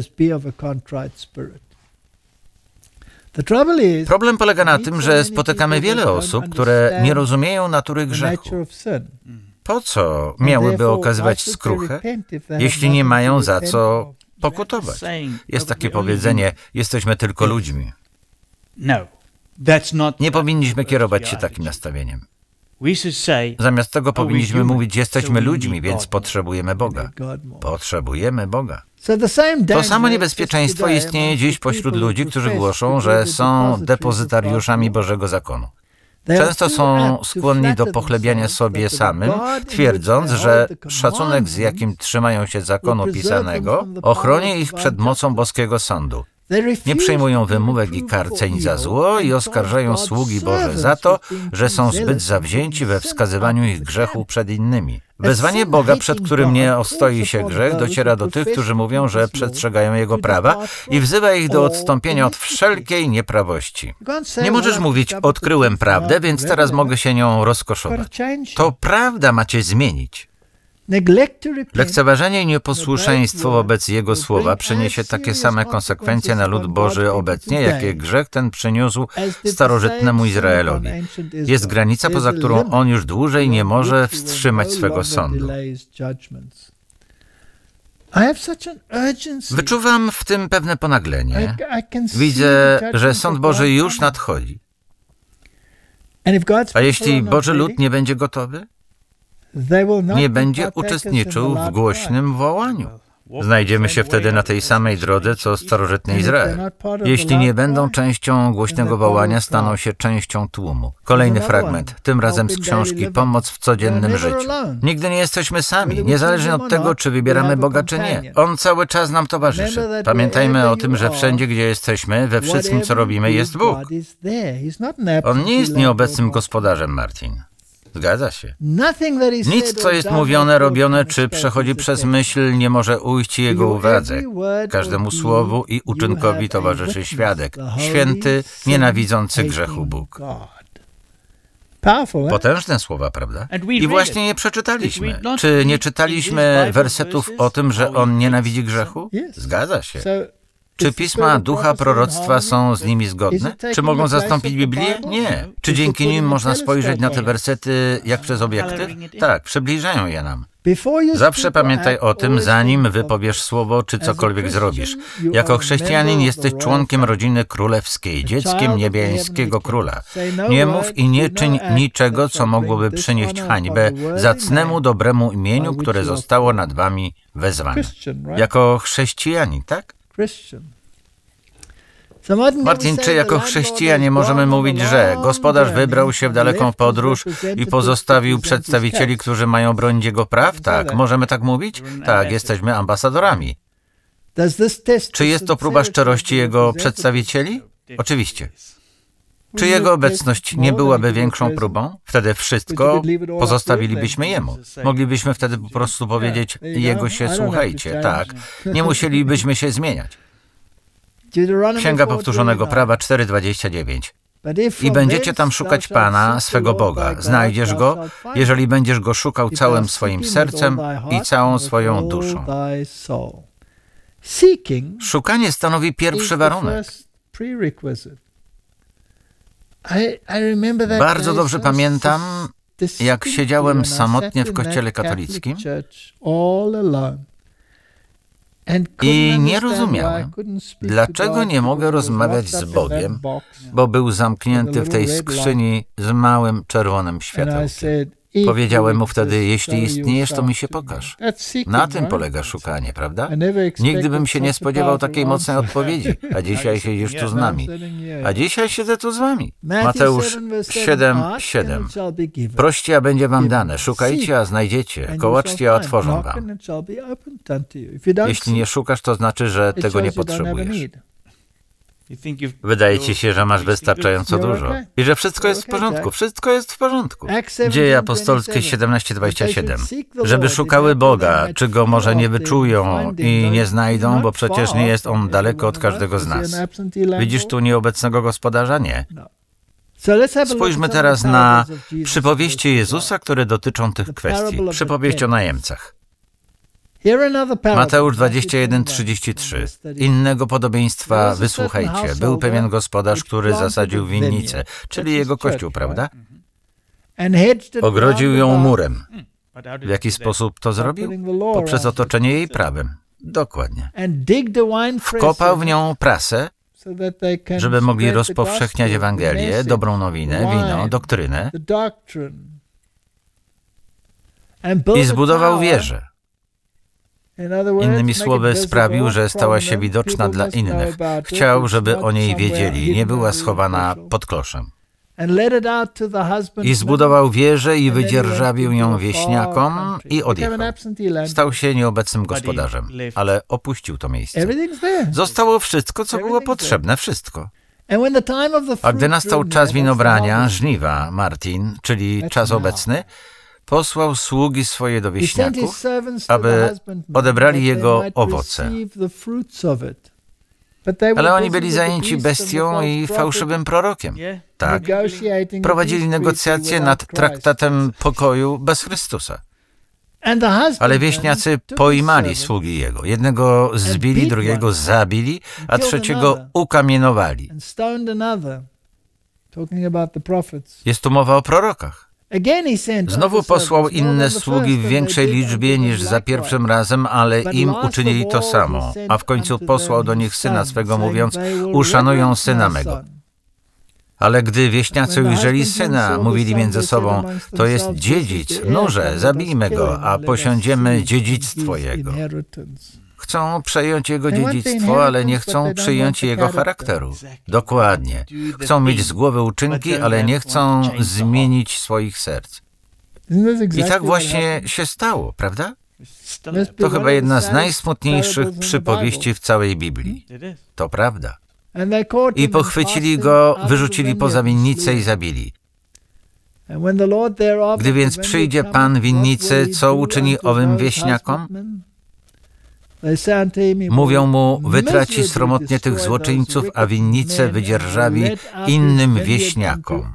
Problem polega na tym, że spotykamy wiele osób, które nie rozumieją natury grzechu. Po co miałyby okazywać skruchę, jeśli nie mają za co pokutować? Jest takie powiedzenie, jesteśmy tylko ludźmi. Nie powinniśmy kierować się takim nastawieniem. Zamiast tego powinniśmy mówić, jesteśmy ludźmi, więc potrzebujemy Boga. Potrzebujemy Boga. To samo niebezpieczeństwo istnieje dziś pośród ludzi, którzy głoszą, że są depozytariuszami Bożego zakonu. Często są skłonni do pochlebiania sobie samym, twierdząc, że szacunek, z jakim trzymają się zakonu pisanego, ochroni ich przed mocą boskiego sądu. Nie przyjmują wymówek i karceń za zło i oskarżają sługi Boże za to, że są zbyt zawzięci we wskazywaniu ich grzechu przed innymi. Wezwanie Boga, przed którym nie ostoi się grzech, dociera do tych, którzy mówią, że przestrzegają Jego prawa i wzywa ich do odstąpienia od wszelkiej nieprawości. Nie możesz mówić, odkryłem prawdę, więc teraz mogę się nią rozkoszować. To prawda macie zmienić. Lekceważenie i nieposłuszeństwo wobec Jego słowa przyniesie takie same konsekwencje na lud Boży obecnie, jakie grzech ten przyniósł starożytnemu Izraelowi. Jest granica, poza którą on już dłużej nie może wstrzymać swego sądu. Wyczuwam w tym pewne ponaglenie. Widzę, że sąd Boży już nadchodzi. A jeśli Boży lud nie będzie gotowy? Nie będzie uczestniczył w głośnym wołaniu. Znajdziemy się wtedy na tej samej drodze, co starożytny Izrael. Jeśli nie będą częścią głośnego wołania, staną się częścią tłumu. Kolejny fragment, tym razem z książki Pomoc w codziennym życiu. Nigdy nie jesteśmy sami, niezależnie od tego, czy wybieramy Boga, czy nie. On cały czas nam towarzyszy. Pamiętajmy o tym, że wszędzie, gdzie jesteśmy, we wszystkim, co robimy, jest Bóg. On nie jest nieobecnym gospodarzem, Martin. Zgadza się. Nic, co jest mówione, robione, czy przechodzi przez myśl, nie może ujść Jego uwadze. Każdemu słowu i uczynkowi towarzyszy świadek, święty, nienawidzący grzechu Bóg. Potężne słowa, prawda? I właśnie je przeczytaliśmy. Czy nie czytaliśmy wersetów o tym, że On nienawidzi grzechu? Zgadza się. Czy pisma ducha proroctwa są z nimi zgodne? Czy mogą zastąpić Biblię? Nie. Czy dzięki nim można spojrzeć na te wersety jak przez obiektyw? Tak, przybliżają je nam. Zawsze pamiętaj o tym, zanim wypowiesz słowo, czy cokolwiek zrobisz. Jako chrześcijanin jesteś członkiem rodziny królewskiej, dzieckiem niebiańskiego króla. Nie mów i nie czyń niczego, co mogłoby przynieść hańbę zacnemu, dobremu imieniu, które zostało nad wami wezwane. Jako chrześcijanin, tak? Martin, czy jako chrześcijanie możemy mówić, że gospodarz wybrał się w daleką podróż i pozostawił przedstawicieli, którzy mają bronić jego praw? Tak, możemy tak mówić? Tak, jesteśmy ambasadorami. Czy jest to próba szczerości jego przedstawicieli? Oczywiście. Czy jego obecność nie byłaby większą próbą? Wtedy wszystko pozostawilibyśmy jemu. Moglibyśmy wtedy po prostu powiedzieć, jego się słuchajcie, tak. Nie musielibyśmy się zmieniać. Księga Powtórzonego Prawa 4:29. I będziecie tam szukać Pana, swego Boga. Znajdziesz Go, jeżeli będziesz Go szukał całym swoim sercem i całą swoją duszą. Szukanie stanowi pierwszy warunek. Bardzo dobrze pamiętam, jak siedziałem samotnie w kościele katolickim i nie rozumiałem, dlaczego nie mogę rozmawiać z Bogiem, bo był zamknięty w tej skrzyni z małym czerwonym światełkiem. Powiedziałem mu wtedy, jeśli istniejesz, to mi się pokaż. Na tym polega szukanie, prawda? Nigdy bym się nie spodziewał takiej mocnej odpowiedzi, a dzisiaj siedzisz tu z nami. A dzisiaj siedzę tu z wami. Mateusz 7:7. Proście, a będzie wam dane. Szukajcie, a znajdziecie. Kołaczcie, a otworzą wam. Jeśli nie szukasz, to znaczy, że tego nie potrzebujesz. Wydaje ci się, że masz wystarczająco dużo i że wszystko jest w porządku. Wszystko jest w porządku. Dzieje apostolskie 17:27. Żeby szukały Boga, czy Go może nie wyczują i nie znajdą, bo przecież nie jest On daleko od każdego z nas. Widzisz tu nieobecnego gospodarza? Nie. Spójrzmy teraz na przypowieści Jezusa, które dotyczą tych kwestii. Przypowieść o najemcach. Mateusz 21:33. Innego podobieństwa wysłuchajcie. Był pewien gospodarz, który zasadził winnicę, czyli jego kościół, prawda? Ogrodził ją murem. W jaki sposób to zrobił? Poprzez otoczenie jej prawem. Dokładnie. Wkopał w nią prasę, żeby mogli rozpowszechniać Ewangelię, dobrą nowinę, wino, doktrynę. i zbudował wieżę. Innymi słowy, sprawił, że stała się widoczna dla innych. Chciał, żeby o niej wiedzieli, nie była schowana pod kloszem. I zbudował wieżę i wydzierżawił ją wieśniakom i odjechał. Stał się nieobecnym gospodarzem, ale opuścił to miejsce. Zostało wszystko, co było potrzebne, wszystko. A gdy nastał czas winobrania, żniwa, Martin, czyli czas obecny, posłał sługi swoje do wieśniaków, aby odebrali jego owoce. Ale oni byli zajęci bestią i fałszywym prorokiem. Tak. Prowadzili negocjacje nad traktatem pokoju bez Chrystusa. Ale wieśniacy pojmali sługi jego. Jednego zbili, drugiego zabili, a trzeciego ukamienowali. Jest tu mowa o prorokach. Znowu posłał inne sługi w większej liczbie niż za pierwszym razem, ale im uczynili to samo. A w końcu posłał do nich syna swego, mówiąc: uszanują syna mego. Ale gdy wieśniacy ujrzeli syna, mówili między sobą: to jest dziedzic, nurze, zabijmy go, a posiądziemy dziedzictwo jego. Chcą przejąć jego dziedzictwo, ale nie chcą przyjąć jego charakteru. Dokładnie. Chcą mieć z głowy uczynki, ale nie chcą zmienić swoich serc. I tak właśnie się stało, prawda? To chyba jedna z najsmutniejszych przypowieści w całej Biblii. To prawda. I pochwycili go, wyrzucili poza winnicę i zabili. Gdy więc przyjdzie Pan winnicy, co uczyni owym wieśniakom? Mówią mu: wytraci sromotnie tych złoczyńców, a winnicę wydzierżawi innym wieśniakom.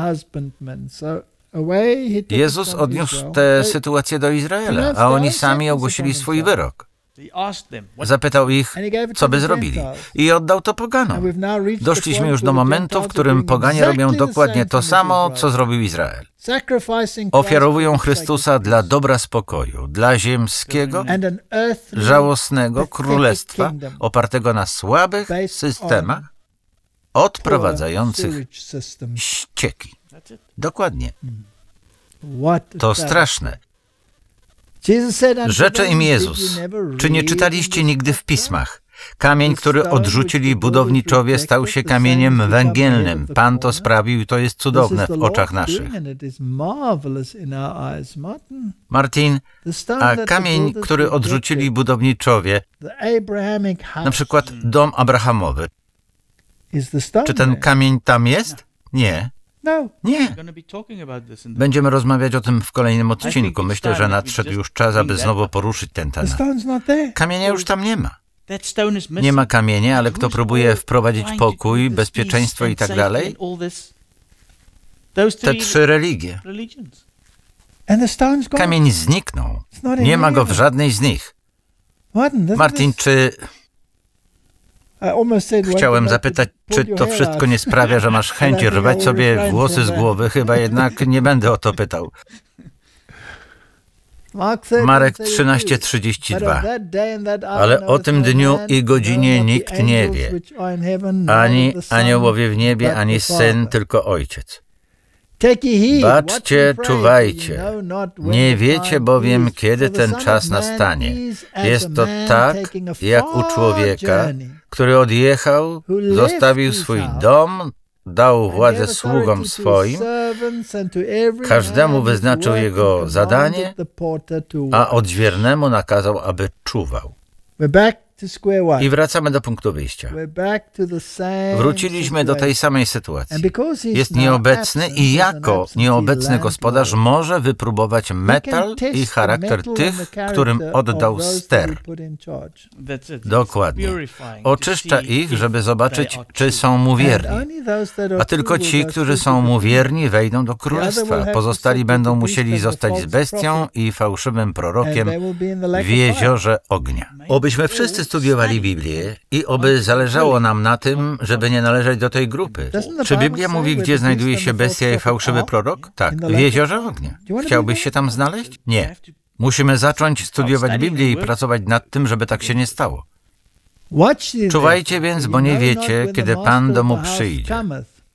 Jezus odniósł tę sytuację do Izraela, a oni sami ogłosili swój wyrok. Zapytał ich, co by zrobili, i oddał to poganom. Doszliśmy już do momentu, w którym poganie robią dokładnie to samo, co zrobił Izrael. Ofiarowują Chrystusa dla dobra spokoju, dla ziemskiego, żałosnego królestwa, opartego na słabych systemach, odprowadzających ścieki. Dokładnie. To straszne. Rzecze im Jezus: czy nie czytaliście nigdy w pismach? Kamień, który odrzucili budowniczowie, stał się kamieniem węgielnym. Pan to sprawił i to jest cudowne w oczach naszych. Martin, a kamień, który odrzucili budowniczowie, na przykład dom Abrahamowy, czy ten kamień tam jest? Nie. Nie. Będziemy rozmawiać o tym w kolejnym odcinku. Myślę, że nadszedł już czas, aby znowu poruszyć ten temat. Kamienia już tam nie ma. Nie ma kamienia, ale kto próbuje wprowadzić pokój, bezpieczeństwo i tak dalej? Te trzy religie. Kamień zniknął. Nie ma go w żadnej z nich. Martin, czy... Chciałem zapytać, czy to wszystko nie sprawia, że masz chęć rwać sobie włosy z głowy? Chyba jednak nie będę o to pytał. Marek 13:32. Ale o tym dniu i godzinie nikt nie wie, ani aniołowie w niebie, ani Syn, tylko Ojciec. Baczcie, czuwajcie. Nie wiecie bowiem, kiedy ten czas nastanie. Jest to tak, jak u człowieka, który odjechał, zostawił swój dom, dał władzę sługom swoim, każdemu wyznaczył jego zadanie, a odźwiernemu nakazał, aby czuwał. I wracamy do punktu wyjścia. Wróciliśmy do tej samej sytuacji. Jest nieobecny i jako nieobecny gospodarz może wypróbować metal i charakter tych, którym oddał ster. Dokładnie. Oczyszcza ich, żeby zobaczyć, czy są mu wierni. A tylko ci, którzy są mu wierni, wejdą do królestwa. Pozostali będą musieli zostać z bestią i fałszywym prorokiem w jeziorze ognia. Obyśmy wszyscy studiowali Biblię i oby zależało nam na tym, żeby nie należeć do tej grupy. Czy Biblia mówi, gdzie znajduje się bestia i fałszywy prorok? Tak, w jeziorze ognia. Chciałbyś się tam znaleźć? Nie. Musimy zacząć studiować Biblię i pracować nad tym, żeby tak się nie stało. Czuwajcie więc, bo nie wiecie, kiedy Pan do domu przyjdzie.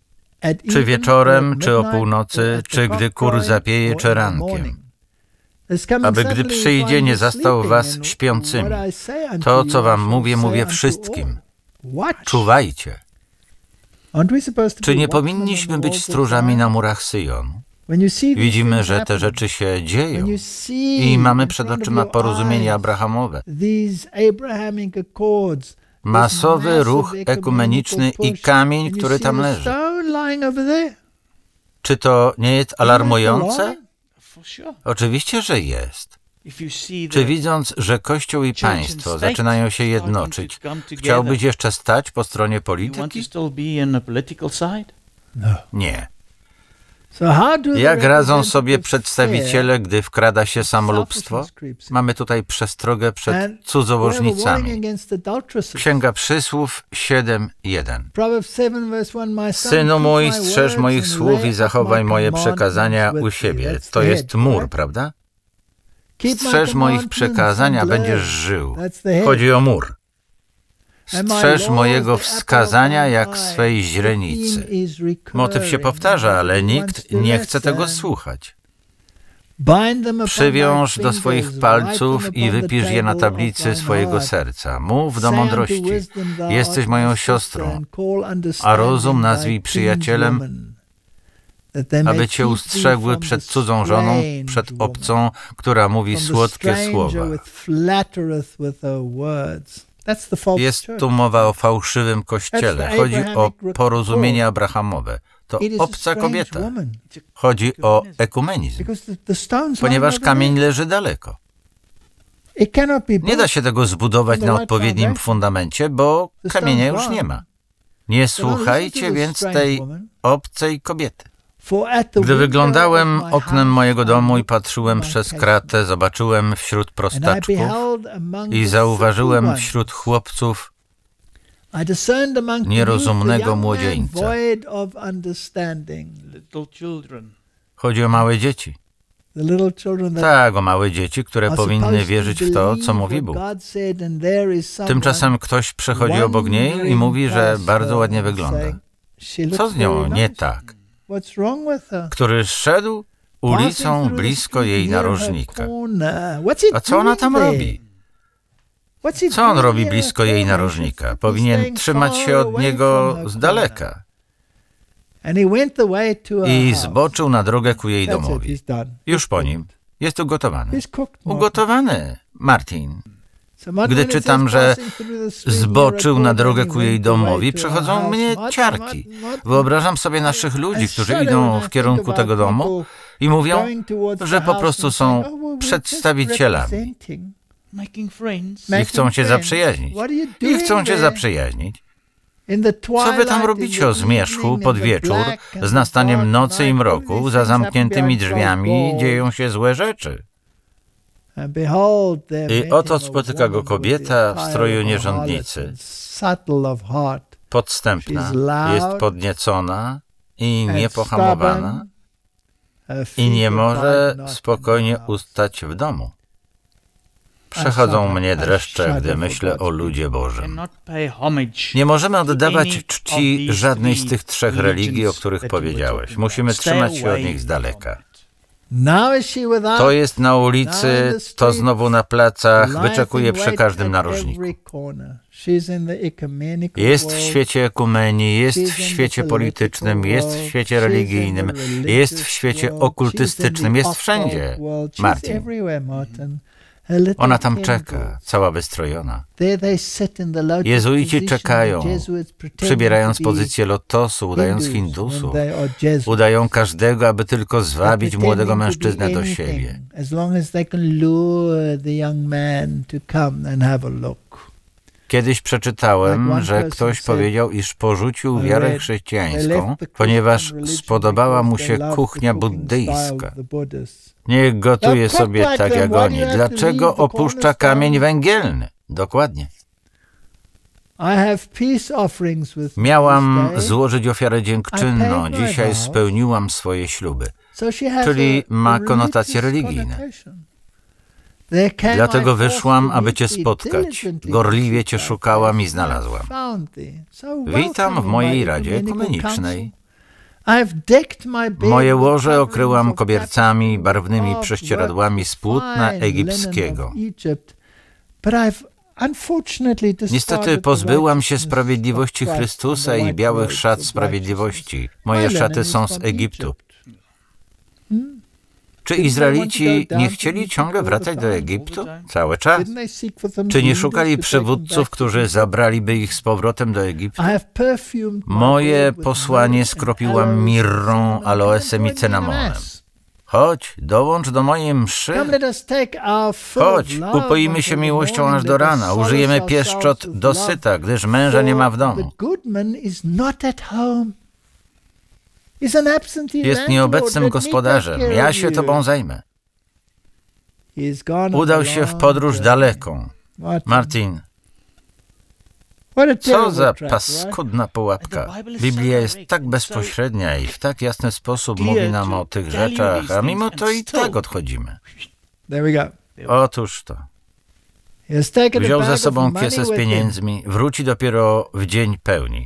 Czy wieczorem, czy o północy, czy gdy kur zapieje, czy rankiem. aby gdy przyjdzie, nie zastał was śpiącymi. To, co wam mówię, mówię wszystkim. Czuwajcie. Czy nie powinniśmy być stróżami na murach Syjonu? Widzimy, że te rzeczy się dzieją i mamy przed oczyma porozumienie abrahamowe. Masowy ruch ekumeniczny i kamień, który tam leży. Czy to nie jest alarmujące? Oczywiście, że jest. Czy widząc, że Kościół i państwo zaczynają się jednoczyć, chciałbyś jeszcze stać po stronie polityki? Nie. Jak radzą sobie przedstawiciele, gdy wkrada się samolubstwo? Mamy tutaj przestrogę przed cudzołożnicami. Księga Przysłów 7:1. Synu mój, strzeż moich słów i zachowaj moje przekazania u siebie. To jest mur, prawda? Strzeż moich przekazań, a będziesz żył. Chodzi o mur. Strzeż mojego wskazania jak swej źrenicy. Motyw się powtarza, ale nikt nie chce tego słuchać. Przywiąż do swoich palców i wypisz je na tablicy swojego serca. Mów do mądrości. Jesteś moją siostrą, a rozum nazwij przyjacielem, aby cię ustrzegły przed cudzą żoną, przed obcą, która mówi słodkie słowa. Jest tu mowa o fałszywym kościele. Chodzi o porozumienie abrahamowe. To obca kobieta. Chodzi o ekumenizm, ponieważ kamień leży daleko. Nie da się tego zbudować na odpowiednim fundamencie, bo kamienia już nie ma. Nie słuchajcie więc tej obcej kobiety. Gdy wyglądałem oknem mojego domu i patrzyłem przez kratę, zobaczyłem wśród prostaczków i zauważyłem wśród chłopców nierozumnego młodzieńca. Chodzi o małe dzieci. Tak, o małe dzieci, które powinny wierzyć w to, co mówi Bóg. Tymczasem ktoś przechodzi obok niej i mówi, że bardzo ładnie wygląda. Co z nią nie tak? Który szedł ulicą blisko jej narożnika. A co ona tam robi? Co on robi blisko jej narożnika? Powinien trzymać się od niego z daleka. I zboczył na drogę ku jej domowi. Już po nim. Jest ugotowany. Ugotowany, Martin. Gdy czytam, że zboczył na drogę ku jej domowi, przechodzą mnie ciarki. Wyobrażam sobie naszych ludzi, którzy idą w kierunku tego domu i mówią, że po prostu są przedstawicielami. I chcą cię zaprzyjaźnić. I chcą cię zaprzyjaźnić. Co wy tam robicie o zmierzchu pod wieczór, z nastaniem nocy i mroku, za zamkniętymi drzwiami dzieją się złe rzeczy. I oto spotyka go kobieta w stroju nierządnicy. Podstępna, jest podniecona i niepohamowana i nie może spokojnie ustać w domu. Przechodzą mnie dreszcze, gdy myślę o ludzie Bożym. Nie możemy oddawać czci żadnej z tych trzech religii, o których powiedziałeś. Musimy trzymać się od nich z daleka. To jest na ulicy, to znowu na placach, wyczekuje przy każdym narożniku. Jest w świecie ekumenii, jest w świecie politycznym, jest w świecie religijnym, jest w świecie okultystycznym, jest wszędzie. Martin. Ona tam czeka, cała wystrojona. Jezuici czekają, przybierając pozycję lotosu, udając Hindusów. Udają każdego, aby tylko zwabić młodego mężczyznę do siebie. Kiedyś przeczytałem, że ktoś powiedział, iż porzucił wiarę chrześcijańską, ponieważ spodobała mu się kuchnia buddyjska. Niech gotuje sobie tak jak oni. Dlaczego opuszcza kamień węgielny? Dokładnie. Miałam złożyć ofiarę dziękczynną. Dzisiaj spełniłam swoje śluby. Czyli ma konotacje religijne. Dlatego wyszłam, aby cię spotkać. Gorliwie cię szukałam i znalazłam. Witam w mojej Radzie Ekumenicznej. Moje łoże okryłam kobiercami, barwnymi prześcieradłami z płótna egipskiego. Niestety pozbyłam się sprawiedliwości Chrystusa i białych szat sprawiedliwości. Moje szaty są z Egiptu. Czy Izraelici nie chcieli ciągle wracać do Egiptu? Cały czas? Czy nie szukali przywódców, którzy zabraliby ich z powrotem do Egiptu? Moje posłanie skropiłam mirrą, aloesem i cynamonem. Chodź, dołącz do mojej mszy. Chodź, upoimy się miłością aż do rana. Użyjemy pieszczot dosyta, gdyż męża nie ma w domu. Jest nieobecnym gospodarzem. Ja się tobą zajmę. Udał się w podróż daleką. Martin, co za paskudna pułapka. Biblia jest tak bezpośrednia i w tak jasny sposób mówi nam o tych rzeczach, a mimo to i tak odchodzimy. Otóż to. Wziął ze sobą kiesę z pieniędzmi, wróci dopiero w dzień pełni.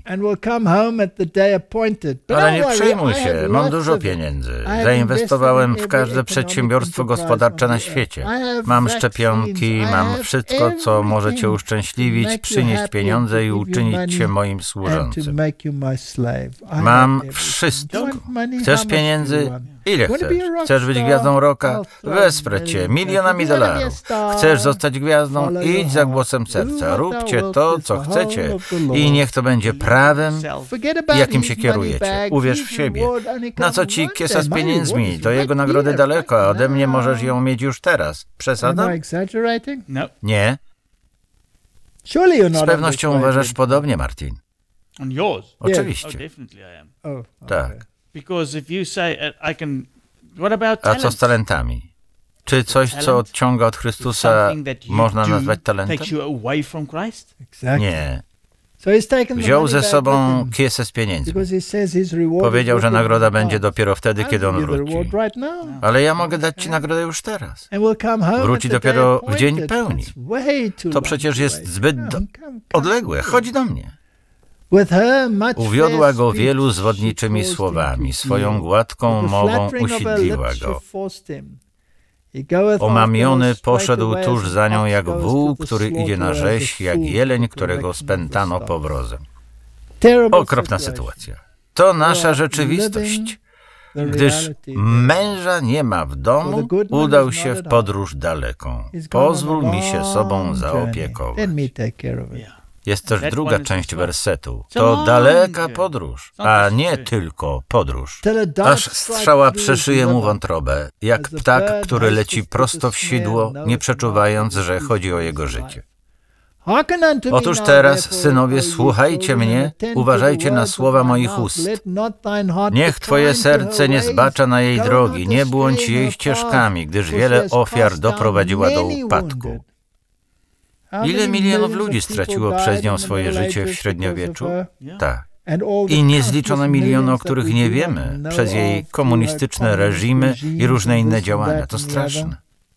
Ale nie przejmuj się, mam dużo pieniędzy. Zainwestowałem w każde przedsiębiorstwo gospodarcze na świecie. Mam szczepionki, mam wszystko, co może cię uszczęśliwić, przynieść pieniądze i uczynić cię moim służącym. Mam wszystko. Chcesz pieniędzy? Ile chcesz? Chcesz być gwiazdą rocka? Wesprę cię milionami dolarów. Chcesz zostać gwiazdą? Idź za głosem serca. Róbcie to, co chcecie i niech to będzie prawem, jakim się kierujecie. Uwierz w siebie. Na co ci kiesa z pieniędzmi? Do jego nagrody daleko, a ode mnie możesz ją mieć już teraz. Przesada? Nie. Z pewnością uważasz podobnie, Martin. Oczywiście. Tak. A co z talentami? Czy coś, co odciąga od Chrystusa, można nazwać talentem? Nie. Wziął ze sobą kiesę z pieniędzmi. Powiedział, że nagroda będzie dopiero wtedy, kiedy on wróci. Ale ja mogę dać ci nagrodę już teraz. Wróci dopiero w dzień pełni. To przecież jest zbyt odległe. Chodź do mnie. Uwiodła go wielu zwodniczymi słowami, swoją gładką mową usidliła go. Omamiony poszedł tuż za nią jak wół, który idzie na rzeź, jak jeleń, którego spętano powrozem. Okropna sytuacja. To nasza rzeczywistość. Gdyż męża nie ma w domu, udał się w podróż daleką. Pozwól mi się sobą zaopiekować. Jest też druga część wersetu. To daleka podróż, a nie tylko podróż. Aż strzała przeszyje mu wątrobę, jak ptak, który leci prosto w sidło, nie przeczuwając, że chodzi o jego życie. Otóż teraz, synowie, słuchajcie mnie, uważajcie na słowa moich ust. Niech twoje serce nie zbacza na jej drogi, nie błądź jej ścieżkami, gdyż wiele ofiar doprowadziła do upadku. Ile milionów ludzi straciło przez nią swoje życie w średniowieczu? Tak. I niezliczone miliony, o których nie wiemy, przez jej komunistyczne reżimy i różne inne działania. To straszne.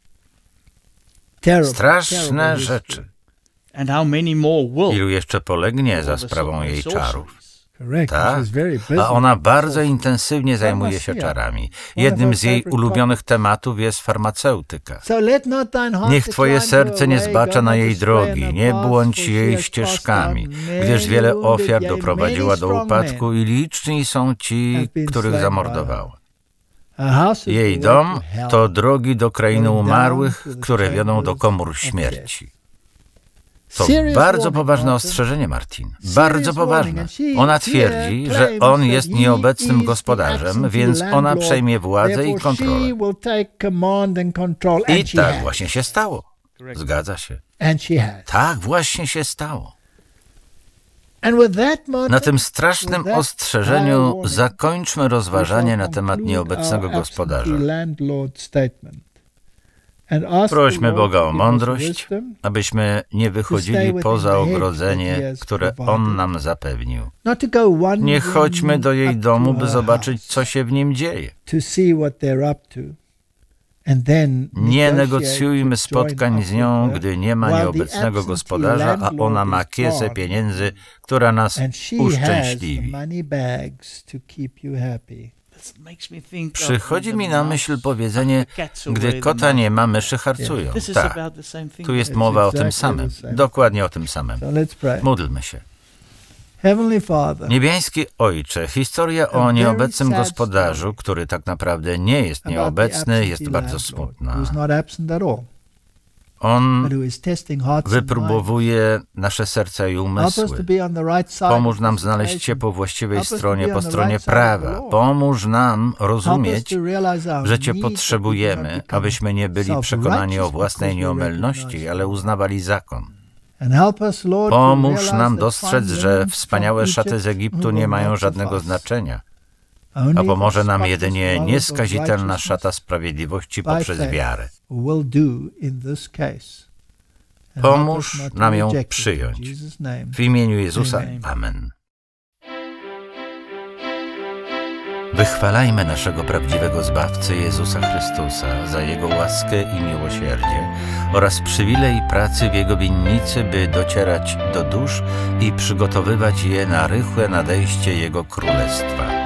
Straszne rzeczy. Ilu jeszcze polegnie za sprawą jej czarów? Tak, a ona bardzo intensywnie zajmuje się czarami. Jednym z jej ulubionych tematów jest farmaceutyka. Niech twoje serce nie zbacza na jej drogi, nie błądź jej ścieżkami, gdyż wiele ofiar doprowadziła do upadku i liczni są ci, których zamordowała. Jej dom to drogi do krainy umarłych, które wiodą do komór śmierci. To bardzo poważne ostrzeżenie, Martin. Bardzo poważne. Ona twierdzi, że on jest nieobecnym gospodarzem, więc ona przejmie władzę i kontrolę. I tak właśnie się stało. Zgadza się. Tak właśnie się stało. Na tym strasznym ostrzeżeniu zakończmy rozważanie na temat nieobecnego gospodarza. Prośmy Boga o mądrość, abyśmy nie wychodzili poza ogrodzenie, które On nam zapewnił. Nie chodźmy do jej domu, by zobaczyć, co się w nim dzieje. Nie negocjujmy spotkań z nią, gdy nie ma nieobecnego gospodarza, a ona ma kiesę pieniędzy, która nas uszczęśliwi. Przychodzi mi na myśl powiedzenie, gdy kota nie ma, myszy harcują. Tak, tu jest mowa o tym samym, dokładnie o tym samym. Módlmy się. Niebiański Ojcze, historia o nieobecnym gospodarzu, który tak naprawdę nie jest nieobecny, jest bardzo smutna. On wypróbowuje nasze serca i umysły. Pomóż nam znaleźć się po właściwej stronie, po stronie prawa. Pomóż nam rozumieć, że Cię potrzebujemy, abyśmy nie byli przekonani o własnej nieomylności, ale uznawali zakon. Pomóż nam dostrzec, że wspaniałe szaty z Egiptu nie mają żadnego znaczenia, a pomoże nam jedynie nieskazitelna szata sprawiedliwości poprzez wiarę. Pomóż nam ją przyjąć. W imieniu Jezusa. Amen. Wychwalajmy naszego prawdziwego Zbawcę Jezusa Chrystusa za Jego łaskę i miłosierdzie oraz przywilej pracy w Jego winnicy, by docierać do dusz i przygotowywać je na rychłe nadejście Jego Królestwa.